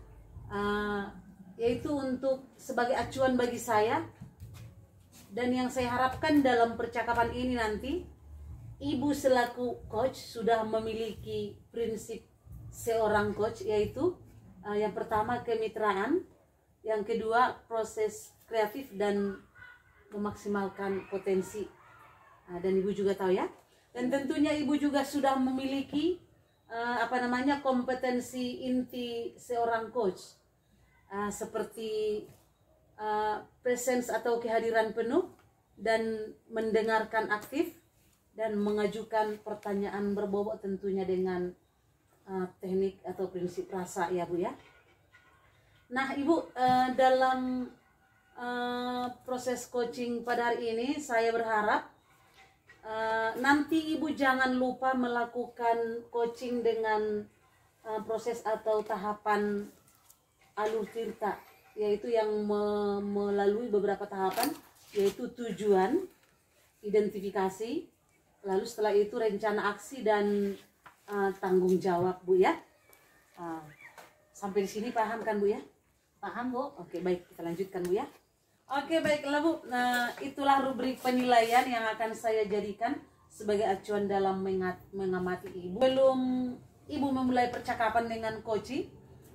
yaitu untuk sebagai acuan bagi saya, dan yang saya harapkan dalam percakapan ini nanti Ibu selaku coach sudah memiliki prinsip seorang coach, yaitu yang pertama kemitraan, yang kedua proses kreatif dan memaksimalkan potensi. Dan Ibu juga tahu ya, dan tentunya Ibu juga sudah memiliki kompetensi inti seorang coach, seperti presence atau kehadiran penuh, dan mendengarkan aktif, dan mengajukan pertanyaan berbobot tentunya dengan teknik atau prinsip rasa ya Bu ya. Nah Ibu, dalam proses coaching pada hari ini saya berharap nanti Ibu jangan lupa melakukan coaching dengan proses atau tahapan alur tirta, yaitu yang melalui beberapa tahapan, yaitu tujuan, identifikasi, lalu setelah itu rencana aksi dan tanggung jawab Bu ya. Ah, sampai di sini paham kan Bu ya? Paham Bu? Oke, baik, kita lanjutkan Bu ya. Oke, baiklah Bu. Nah, itulah rubrik penilaian yang akan saya jadikan sebagai acuan dalam mengamati Ibu. Belum Ibu memulai percakapan dengan Koci,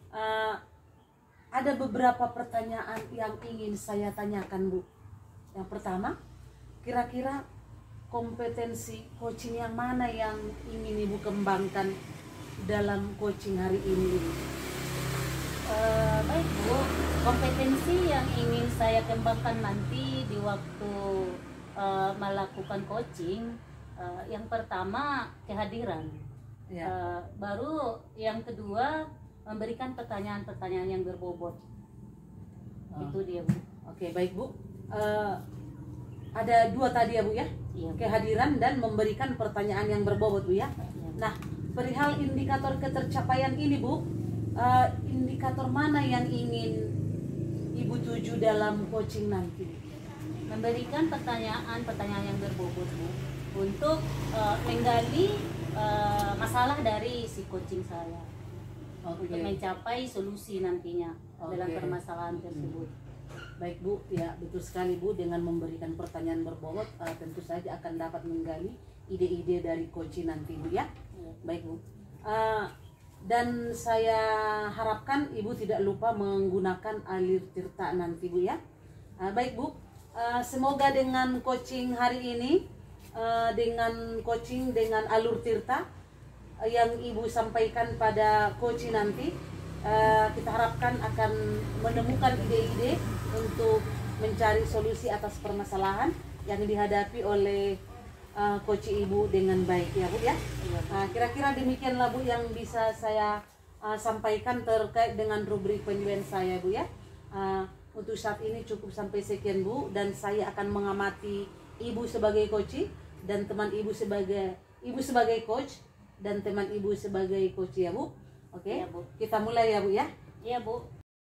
ada beberapa pertanyaan yang ingin saya tanyakan Bu. Yang pertama, kira-kira kompetensi coaching yang mana yang ingin Ibu kembangkan dalam coaching hari ini? Baik Bu, kompetensi yang ingin saya kembangkan nanti di waktu melakukan coaching, yang pertama kehadiran, Ya. baru yang kedua memberikan pertanyaan-pertanyaan yang berbobot. Itu dia Bu. Oke, baik Bu. Ada dua tadi ya Bu ya, Iya Bu. kehadiran dan memberikan pertanyaan yang berbobot Bu ya. Iya. Nah, perihal indikator ketercapaian ini Bu, indikator mana yang ingin Ibu tuju dalam coaching nanti? Memberikan pertanyaan-pertanyaan yang berbobot Bu, untuk menggali masalah dari si coaching saya, untuk mencapai solusi nantinya dalam Oke. permasalahan tersebut. Baik Bu, ya betul sekali Bu, dengan memberikan pertanyaan berbobot tentu saja akan dapat menggali ide-ide dari coaching nanti Bu ya. Iya. Baik Bu. Dan saya harapkan Ibu tidak lupa menggunakan alir tirta nanti Bu ya. Baik Bu, semoga dengan coaching hari ini, dengan coaching dengan alur tirta yang Ibu sampaikan pada coaching nanti, kita harapkan akan menemukan ide-ide untuk mencari solusi atas permasalahan yang dihadapi oleh coach Ibu dengan baik ya Bu ya. Kira-kira demikianlah Bu yang bisa saya sampaikan terkait dengan rubrik penilaian saya Bu ya. Untuk saat ini cukup sampai sekian Bu, dan saya akan mengamati Ibu sebagai coach dan teman Ibu sebagai coach dan teman Ibu sebagai coach ya Bu. Oke. Iya, Bu. Kita mulai ya Bu ya. Iya Bu.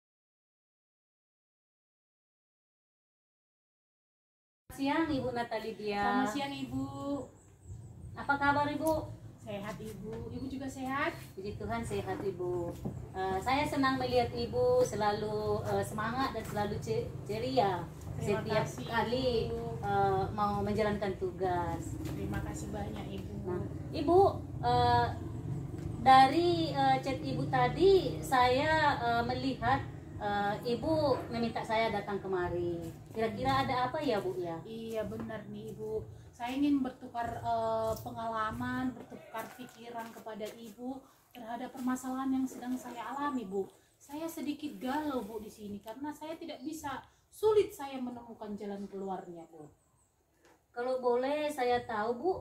Siang Ibu Natali Dia. Selamat siang Ibu. Apa kabar Ibu? Sehat Ibu. Ibu juga sehat? Puji Tuhan sehat Ibu. Saya senang melihat Ibu selalu semangat dan selalu ceria Terima setiap kasih, kali Ibu. mau menjalankan tugas. Terima kasih banyak Ibu. Nah, Ibu, dari chat Ibu tadi saya melihat Ibu meminta saya datang kemari. Kira-kira ada apa ya Bu ya? Iya benar nih Ibu. Saya ingin bertukar pengalaman, bertukar pikiran kepada Ibu terhadap permasalahan yang sedang saya alami Bu. Saya sedikit galau Bu di sini karena saya tidak bisa, sulit saya menemukan jalan keluarnya Bu. Kalau boleh saya tahu Bu,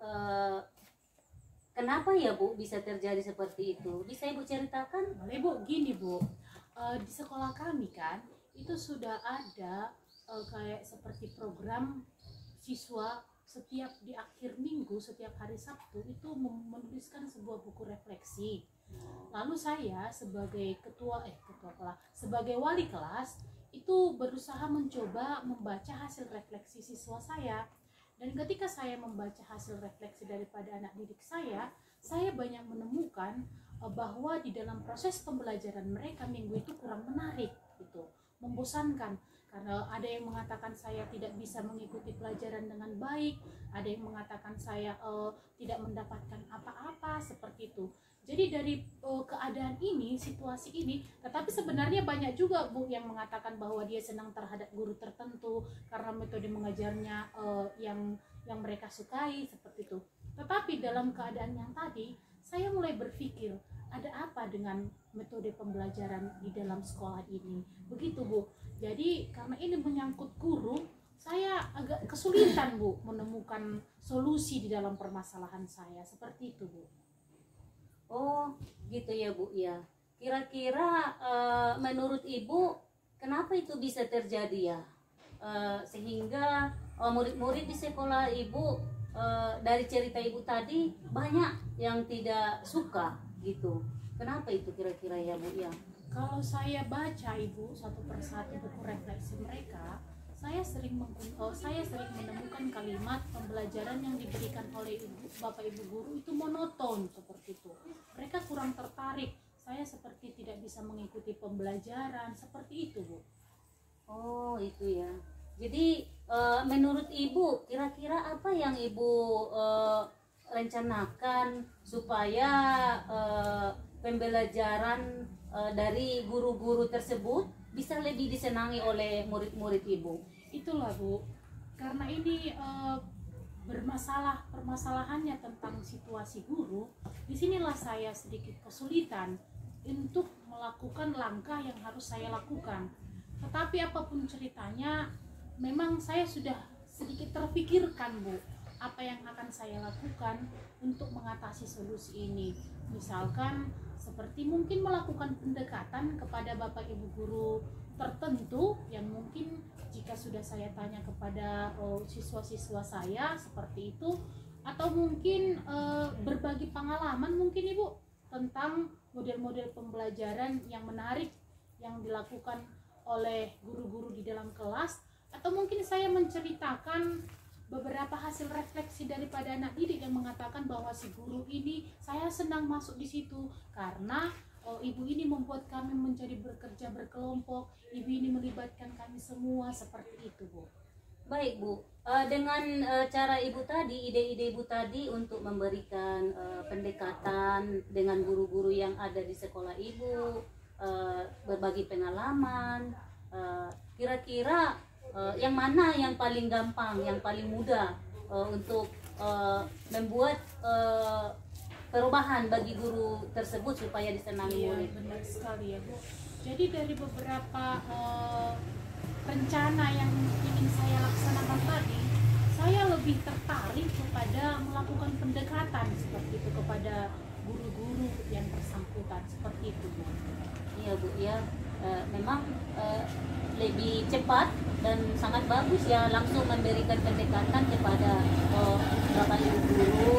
kenapa ya Bu bisa terjadi seperti itu? Bisa Ibu ceritakan? Boleh Bu, gini Bu. Di sekolah kami kan itu sudah ada kayak seperti program siswa setiap di akhir minggu, setiap hari Sabtu itu menuliskan sebuah buku refleksi. Lalu saya sebagai sebagai wali kelas itu berusaha mencoba membaca hasil refleksi siswa saya. Dan ketika saya membaca hasil refleksi daripada anak didik saya banyak menemukan bahwa di dalam proses pembelajaran mereka minggu itu kurang menarik, gitu, membosankan. Karena ada yang mengatakan saya tidak bisa mengikuti pelajaran dengan baik, ada yang mengatakan saya tidak mendapatkan apa-apa, seperti itu. Jadi dari keadaan ini, situasi ini, tetapi sebenarnya banyak juga Bu yang mengatakan bahwa dia senang terhadap guru tertentu karena metode mengajarnya yang mereka sukai, seperti itu. Tetapi dalam keadaan yang tadi, saya mulai berpikir, ada apa dengan metode pembelajaran di dalam sekolah ini? Begitu Bu. Jadi karena ini menyangkut guru, saya agak kesulitan Bu menemukan solusi di dalam permasalahan saya. Seperti itu Bu. Oh gitu ya Bu ya. Kira-kira menurut Ibu kenapa itu bisa terjadi ya? Sehingga murid-murid di sekolah Ibu dari cerita Ibu tadi banyak yang tidak suka gitu. Kenapa itu kira-kira ya Bu ya? Kalau saya baca Ibu satu persatu buku refleksi mereka, saya sering menemukan kalimat pembelajaran yang diberikan oleh Bapak Ibu guru itu monoton seperti itu. Mereka kurang tertarik. saya seperti tidak bisa mengikuti pembelajaran, seperti itu Bu. Oh itu ya. Jadi menurut Ibu kira-kira apa yang Ibu rencanakan supaya pembelajaran dari guru-guru tersebut bisa lebih disenangi oleh murid-murid Ibu? Itulah Bu, karena ini permasalahannya tentang situasi guru. Disinilah saya sedikit kesulitan untuk melakukan langkah yang harus saya lakukan. Tetapi apapun ceritanya, memang saya sudah sedikit terpikirkan Bu, apa yang akan saya lakukan untuk mengatasi solusi ini. Misalkan seperti mungkin melakukan pendekatan kepada Bapak Ibu guru tertentu yang mungkin jika sudah saya tanya kepada siswa-siswa saya seperti itu, atau mungkin berbagi pengalaman mungkin Ibu tentang model-model pembelajaran yang menarik yang dilakukan oleh guru-guru di dalam kelas, atau mungkin saya menceritakan beberapa hasil refleksi daripada anak didik yang mengatakan bahwa si guru ini saya senang masuk di situ karena ibu ini membuat kami menjadi bekerja berkelompok, ibu ini melibatkan kami semua, seperti itu Bu. Baik Bu, dengan cara Ibu tadi, ide-ide Ibu tadi untuk memberikan pendekatan dengan guru-guru yang ada di sekolah Ibu, berbagi pengalaman, kira-kira yang mana yang paling gampang, yang paling mudah untuk membuat perubahan bagi guru tersebut supaya disenangi Iya, murid? benar sekali ya Bu. Jadi dari beberapa rencana yang ingin saya laksanakan tadi, saya lebih tertarik kepada melakukan pendekatan seperti itu kepada guru-guru yang bersangkutan, seperti itu Bu. Iya Bu, ya memang lebih cepat dan sangat bagus ya langsung memberikan pendekatan kepada Bapak Ibu guru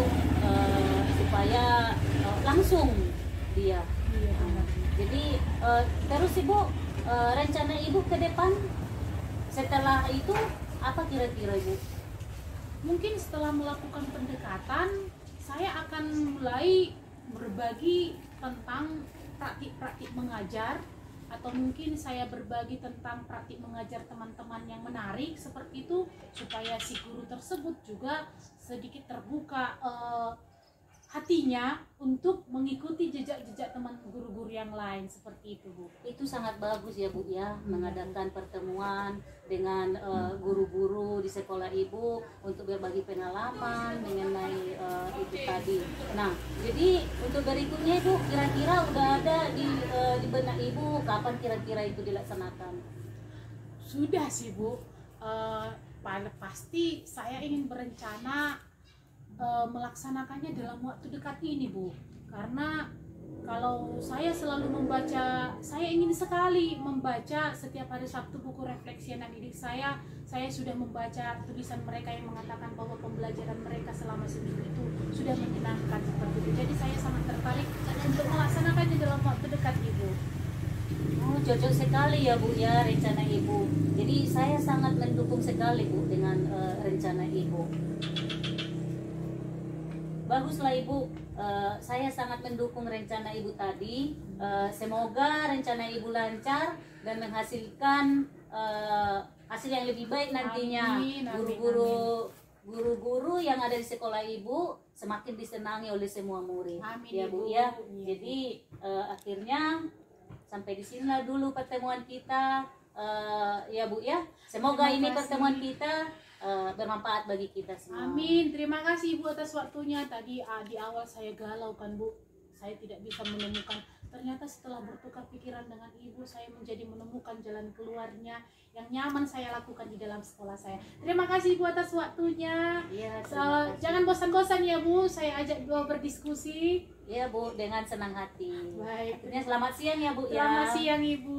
supaya langsung dia. Iya benar. Jadi terus Ibu rencana Ibu ke depan setelah itu apa kira-kira Ibu? Mungkin setelah melakukan pendekatan, saya akan mulai berbagi tentang praktik-praktik mengajar, atau mungkin saya berbagi tentang praktik mengajar teman-teman yang menarik seperti itu, supaya si guru tersebut juga sedikit terbuka hatinya untuk mengikuti jejak-jejak teman guru-guru yang lain, seperti itu Bu. Itu sangat bagus ya Bu ya, mengadakan pertemuan dengan guru-guru di sekolah Ibu untuk berbagi pengalaman mengenai itu tadi. Nah, jadi untuk berikutnya Ibu kira-kira udah ada di benak Ibu kapan kira-kira itu dilaksanakan? Sudah sih Bu, pasti saya ingin berencana melaksanakannya dalam waktu dekat ini Bu, karena kalau saya selalu membaca, saya ingin sekali membaca setiap hari Sabtu buku refleksi anak didik saya sudah membaca tulisan mereka yang mengatakan bahwa pembelajaran mereka selama seminggu itu sudah menyenangkan seperti itu. Jadi saya sangat tertarik untuk melaksanakannya dalam waktu dekat Ibu. Oh, cocok sekali ya Bu ya rencana Ibu. Jadi saya sangat mendukung sekali Bu dengan rencana Ibu. Baguslah Ibu, saya sangat mendukung rencana Ibu tadi. Semoga rencana Ibu lancar dan menghasilkan hasil yang lebih baik nantinya. Amin, amin, Guru-guru yang ada di sekolah Ibu semakin disenangi oleh semua murid. Amin, Ya Bu Ibu. ya. Iya, Jadi akhirnya sampai di sinilah dulu pertemuan kita. Ya Bu ya. Semoga Terima ini kasih. pertemuan kita bermanfaat bagi kita semua. Amin. Terima kasih Ibu atas waktunya. Tadi di awal saya galau kan Bu, saya tidak bisa menemukan. Ternyata setelah bertukar pikiran dengan Ibu, saya menjadi menemukan jalan keluarnya yang nyaman saya lakukan di dalam sekolah saya. Terima kasih Ibu atas waktunya. Iya, terima kasih. Jangan bosan-bosan ya Bu, saya ajak Ibu berdiskusi. Ya Bu, dengan senang hati. Baik. Akhirnya selamat siang ya Bu ya. Selamat siang Ibu.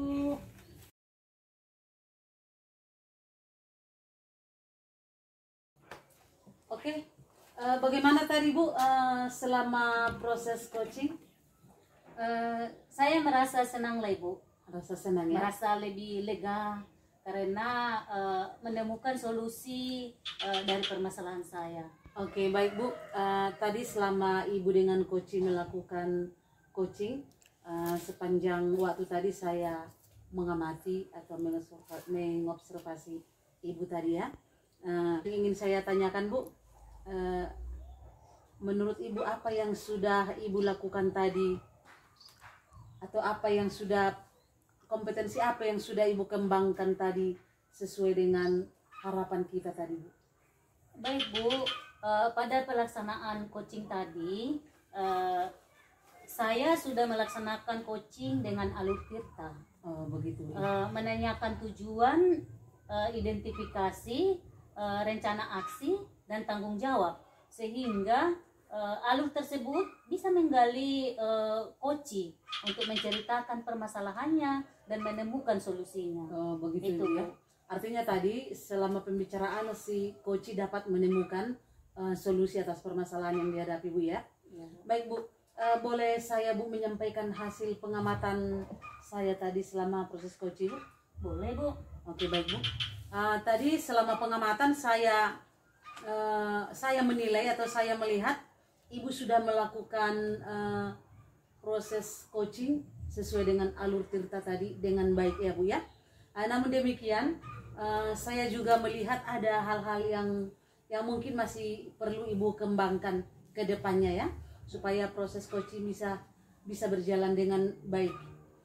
Oke, bagaimana tadi Bu selama proses coaching? Saya merasa senang lah Ibu, Rasa senang ya? merasa lebih lega karena menemukan solusi dari permasalahan saya. Oke, baik Bu. Tadi selama Ibu dengan coaching melakukan coaching, Sepanjang waktu tadi saya mengamati atau mengobservasi Ibu tadi ya. Ingin saya tanyakan Bu, menurut Ibu apa yang sudah Ibu lakukan tadi, atau apa yang sudah, kompetensi apa yang sudah Ibu kembangkan tadi sesuai dengan harapan kita tadi Bu? Baik Bu, pada pelaksanaan coaching tadi, saya sudah melaksanakan coaching dengan alur tirta. Oh begitu. Menanyakan tujuan, identifikasi, rencana aksi, dan tanggung jawab, sehingga alur tersebut bisa menggali coaching untuk menceritakan permasalahannya dan menemukan solusinya. Oh begitu Itu, ya. Artinya tadi selama pembicaraan si coach dapat menemukan solusi atas permasalahan yang dihadapi Bu ya. Ya. Baik Bu, boleh saya Bu menyampaikan hasil pengamatan saya tadi selama proses coaching? Boleh Bu. Oke baik Bu. Tadi selama pengamatan saya menilai atau saya melihat Ibu sudah melakukan proses coaching sesuai dengan alur tirta tadi dengan baik ya Bu ya. Namun demikian saya juga melihat ada hal-hal yang mungkin masih perlu Ibu kembangkan ke depannya ya, supaya proses coaching bisa berjalan dengan baik.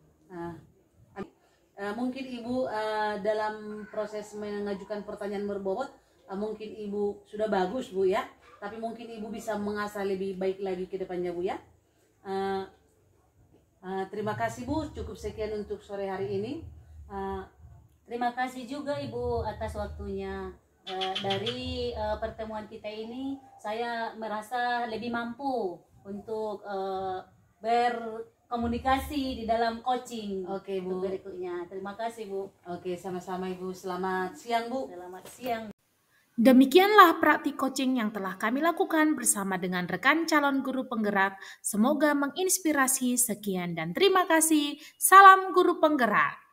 Mungkin Ibu dalam proses mengajukan pertanyaan berbobot, mungkin Ibu sudah bagus Bu ya, tapi mungkin Ibu bisa mengasah lebih baik lagi ke depannya Bu ya. Terima kasih Bu, cukup sekian untuk sore hari ini. Terima kasih juga Ibu atas waktunya. Dari pertemuan kita ini, saya merasa lebih mampu untuk berkomunikasi di dalam coaching. Oke Bu. Berikutnya. Terima kasih Bu. Oke, sama-sama Ibu. Selamat siang Bu. Selamat siang. Demikianlah praktik coaching yang telah kami lakukan bersama dengan rekan calon guru penggerak. Semoga menginspirasi. Sekian dan terima kasih. Salam guru penggerak.